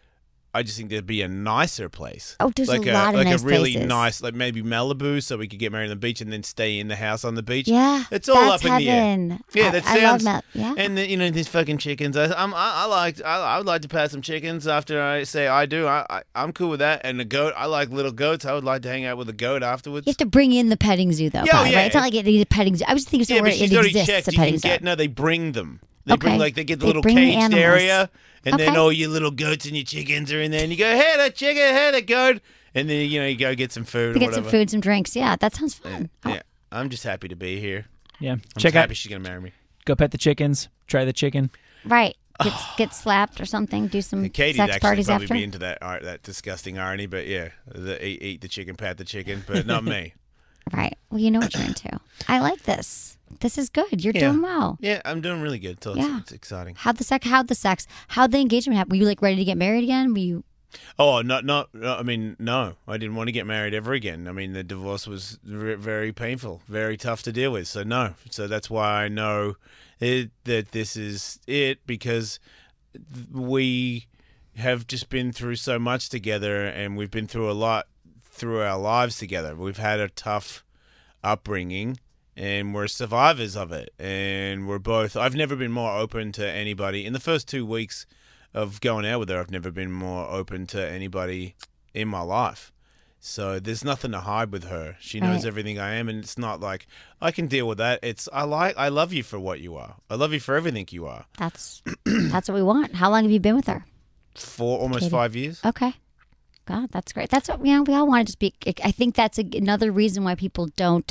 I just think there'd be a nicer place. Oh, there's like a lot of like nice a really places. nice, like maybe Malibu, so we could get married on the beach and then stay in the house on the beach. Yeah, it's all that's up in the air. heaven. Yeah, I- that I love sounds. Mel- yeah. And the, you know these fucking chickens. I, I'm, I, I like. I, I would like to pat some chickens after I say I do. I, I, I'm cool with that. And the goat. I like little goats. I would like to hang out with a goat afterwards. You have to bring in the petting zoo, though. Yeah, probably, yeah. right? It's not like it needs a petting zoo. I was thinking yeah, somewhere but it she's already exists checked. a You petting can zoo. get no. They bring them. They bring Okay. like they get the They little bring the caged animals. area, and then Okay. all your little goats and your chickens are in there, and you go, "Hey, the chicken, hey, the goat," and then you know you go get some food to or get some whatever. food, some drinks. Yeah, that sounds fun. Oh, Yeah, I'm just happy to be here. Yeah, I'm check just out. happy she's gonna marry me. Go pet the chickens. Try the chicken. right. Get, get slapped or something. Do some And Katie'd sex actually parties probably after. be into that art, that disgusting irony, but yeah, the, eat, eat the chicken, pat the chicken, but not me. Right. Well, you know what you're into. I like this. This is good. You're Yeah. doing well. Yeah, I'm doing really good. So it's, Yeah. it's exciting. How'd the sex? How'd the sex? How'd the engagement happen? Were you like ready to get married again? Were you? Oh, not, not, no, I mean, no, I didn't want to get married ever again. I mean, the divorce was re- very painful, very tough to deal with. So, no. So that's why I know it, that this is it because we, have just been through so much together, and we've been through a lot through our lives together. We've had a tough upbringing, and we're survivors of it. And we're both. I've never been more open to anybody. In the first two weeks of going out with her, I've never been more open to anybody in my life. So there's nothing to hide with her. She knows Right. everything I am, and it's not like I can deal with that. It's I like I love you for what you are. I love you for everything you are. That's that's what we want. How long have you been with her? For almost Katie. five years. Okay. God, that's great. That's what you know. We all want to just be. I think that's a, another reason why people don't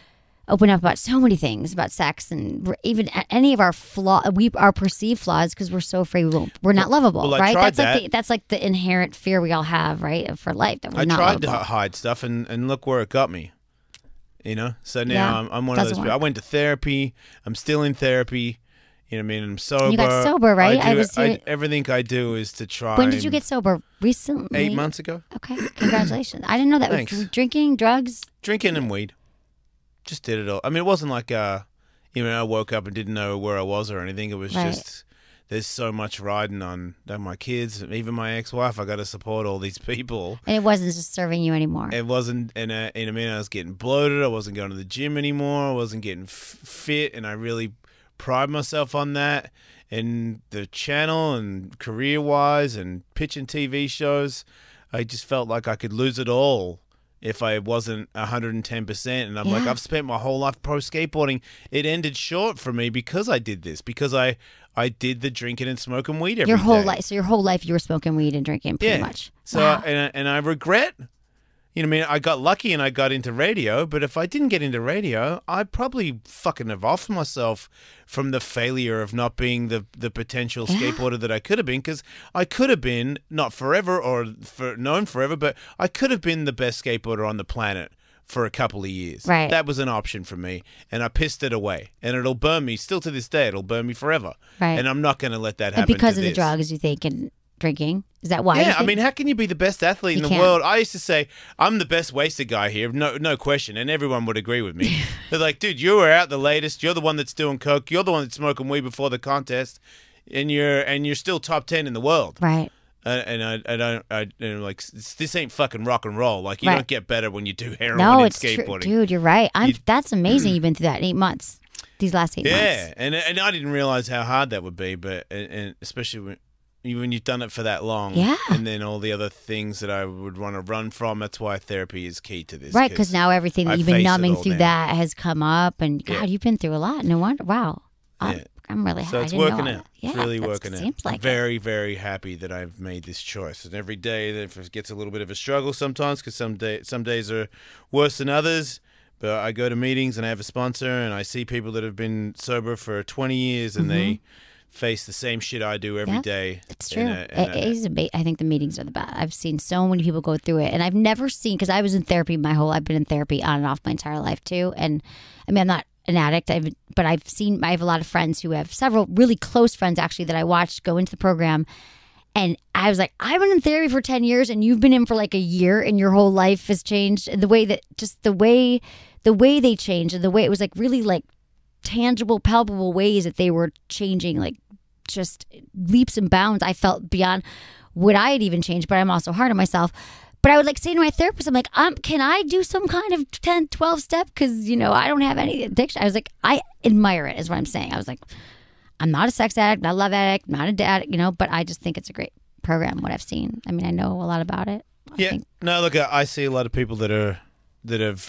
open up about so many things about sex and we're- even a- any of our flaw, we our perceived flaws because we're so afraid we won't. We're not lovable, well, I right? tried That's like that. the, that's like the inherent fear we all have, right, for life that we're I not tried to lovable. h- hide stuff, and, and look where it got me. You know, so now Yeah, I'm, I'm one of doesn't those people. I work. went to therapy. I'm still in therapy. You know what I mean? I'm sober. You got sober, right? I I do, was I, here- everything I do is to try. When did you and- get sober? Recently. Eight months ago. Okay, congratulations. I didn't know that. Thanks. Drinking, drugs. Drinking and weed. Just did it all. I mean, it wasn't like uh, you know, I woke up and didn't know where I was or anything. It was Right. just there's so much riding on on my kids, even my ex-wife. I got to support all these people. And it wasn't just serving you anymore. It wasn't, and uh, in a minute, I was getting bloated. I wasn't going to the gym anymore. I wasn't getting f- fit, and I really pride myself on that. And the channel and career-wise and pitching T V shows, I just felt like I could lose it all if I wasn't one hundred ten percent. And I'm like, Yeah. I've spent my whole life pro skateboarding. It ended short for me because I did this, because I, I did the drinking and smoking weed every day. your whole life. So your whole life you were smoking weed and drinking pretty Yeah. much. So Wow. and I- and I regret, you know, what I mean, I got lucky and I got into radio. But if I didn't get into radio, I'd probably fucking have offed myself from the failure of not being the the potential Yeah. skateboarder that I could have been. Because I could have been not forever or for known forever, but I could have been the best skateboarder on the planet for a couple of years. Right. That was an option for me, and I pissed it away. And it'll burn me still to this day. It'll burn me forever. Right. And I'm not going to let that and happen. because to of the this. drugs, you think, and drinking. Is that why? you Yeah, I think? mean, how can you be the best athlete in You the can't. world? I used to say I'm the best wasted guy here, no, no question, and everyone would agree with me. They're like, dude, you were out the latest. You're the one that's doing coke. You're the one that's smoking weed before the contest, and you're and you're still top ten in the world. right. Uh, and I, I don't, I, and I'm like, this this ain't fucking rock and roll. Like, you Right. don't get better when you do heroin No, and it's true, skateboarding. dude. You're right. I'm. You- that's amazing. You've been through that in eight months. These last eight Yeah, months. and and I didn't realize how hard that would be, but and, and especially when when you've done it for that long, Yeah. and then all the other things that I would want to run from. That's why therapy is key to this, Right, because now everything that I you've been face it numbing all through now. that has come up, and God, Yeah. you've been through a lot. No wonder. Wow. I'm, Yeah. I'm really So happy. it's I didn't working know out. all that. Yeah, It's really that's- working out. Seems like it. very, very happy that I've made this choice. And every day, if it gets a little bit of a struggle sometimes, because some day, some days are worse than others. But I go to meetings and I have a sponsor, and I see people that have been sober for twenty years, and they face the same shit I do every Mm-hmm. Yeah, day. It's And, true. uh, and, It uh, is a ba- I think the meetings are the best. I've seen so many people go through it, and I've never seen because I was in therapy my whole. I've been in therapy on and off my entire life too, and I mean I'm not an addict. I've but I've seen. I have a lot of friends who have several really close friends actually that I watched go into the program. And I was like, I've been in therapy for ten years and you've been in for like a year and your whole life has changed. And the way that just the way, the way they changed and the way it was like really like tangible, palpable ways that they were changing, like just leaps and bounds. I felt beyond what I had even changed, but I'm also hard on myself. But I would like say to my therapist, I'm like, um, can I do some kind of ten, twelve step? Because, you know, I don't have any addiction. I was like, I admire it is what I'm saying. I was like, I'm not a sex addict, not a love addict, not a addict, you know, but I just think it's a great program, what I've seen. I mean, I know a lot about it. I yeah. think- No, look, I I see a lot of people that are that have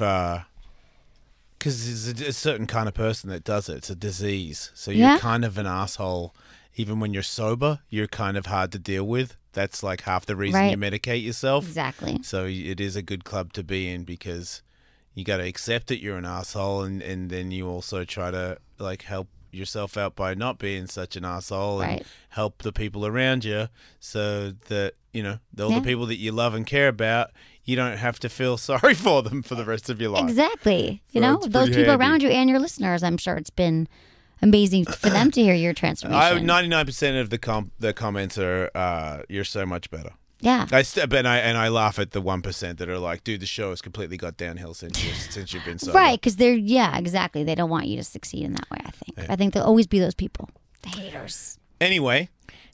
because it's a, a certain kind of person that does it. It's a disease, so you're Yeah. kind of an asshole. Even when you're sober, you're kind of hard to deal with. That's like half the reason Right. you medicate yourself. Exactly. So it is a good club to be in because you got to accept that you're an asshole, and, and then you also try to like help yourself out by not being such an asshole and Right. help the people around you, so that you know all Yeah. the people that you love and care about, you don't have to feel sorry for them for the rest of your life. Exactly. You So know, it's those pretty people handy. around you and your listeners, I'm sure it's been amazing for them to hear your I transformation. ninety-nine percent of the com- the comments are uh, you're so much better. yeah. I st- and I and I laugh at the one percent that are like, dude, the show has completely got downhill since you, since you've been sober. Right, because they're, yeah, exactly. They don't want you to succeed in that way, I think. I think there'll always be those people, the haters. Anyway,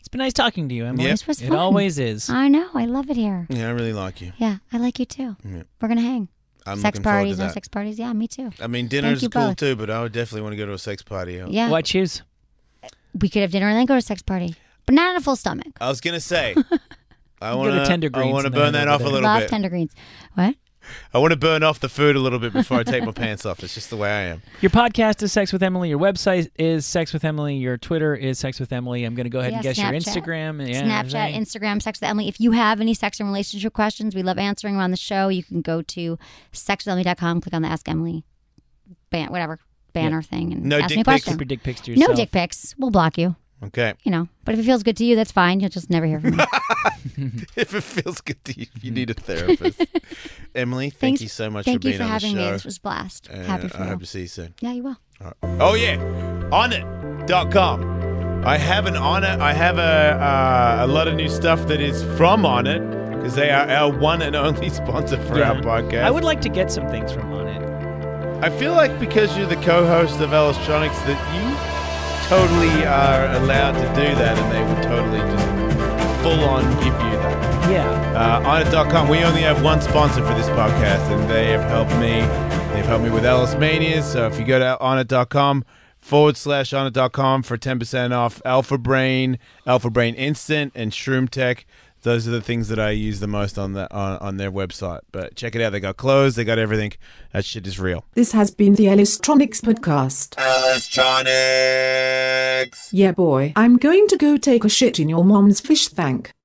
It's been nice talking to you, Emily. Yep. This was It fun. always is. I know. I love it here. Yeah, I really like you. Yeah, I like you too. Yeah. We're gonna hang. I'm sex looking forward parties, to no that. sex parties. Yeah, me too. I mean, dinner's you cool both. too, but I would definitely want to go to a sex party. Yeah, Why choose? we could have dinner and then go to a sex party, but not on a full stomach. I was gonna say, I Go want to to. Tender I Greens want to and burn then that off over a there. little Love bit. tender greens. What? I want to burn off the food a little bit before I take my pants off. It's just the way I am. Your podcast is Sex with Emily. Your website is Sex with Emily. Your Twitter is Sex with Emily. I'm going to go ahead Yeah, and guess your Snapchat. Instagram. Yeah, Snapchat, everything. Instagram, Sex with Emily. If you have any sex and relationship questions, we love answering them on the show. You can go to sex with emily dot com, click on the Ask Emily ban, whatever banner thing, and No ask dick me a pics? question. Keep your dick pics to No yourself. dick pics. We'll block you. Okay. You know, but if it feels good to you, that's fine. You'll just never hear from me. If it feels good to you, you need a therapist. Emily, thank Thanks- you so much Thank for you being for on having the me. show. This was a blast. And Happy for I you. hope to see you soon. Yeah, you will. Oh yeah, on it dot com. I have an on it. I have a uh, a lot of new stuff that is from On It because they are our one and only sponsor for Yeah. our podcast. I would like to get some things from On It. I feel like because you're the co-host of Electronics that you totally are allowed to do that, and they would totally just full on give you that. Yeah. Uh, on it dot com. We only have one sponsor for this podcast, and they have helped me. They've helped me with Alice Mania. So if you go to on it dot com forward slash on it dot com for ten percent off Alpha Brain, Alpha Brain Instant, and Shroom Tech. Those are the things that I use the most on the on, on their website. But check it out. They got clothes. They got everything. That shit is real. This has been the Electronics Podcast. Electronics. Yeah, boy. I'm going to go take a shit in your mom's fish tank.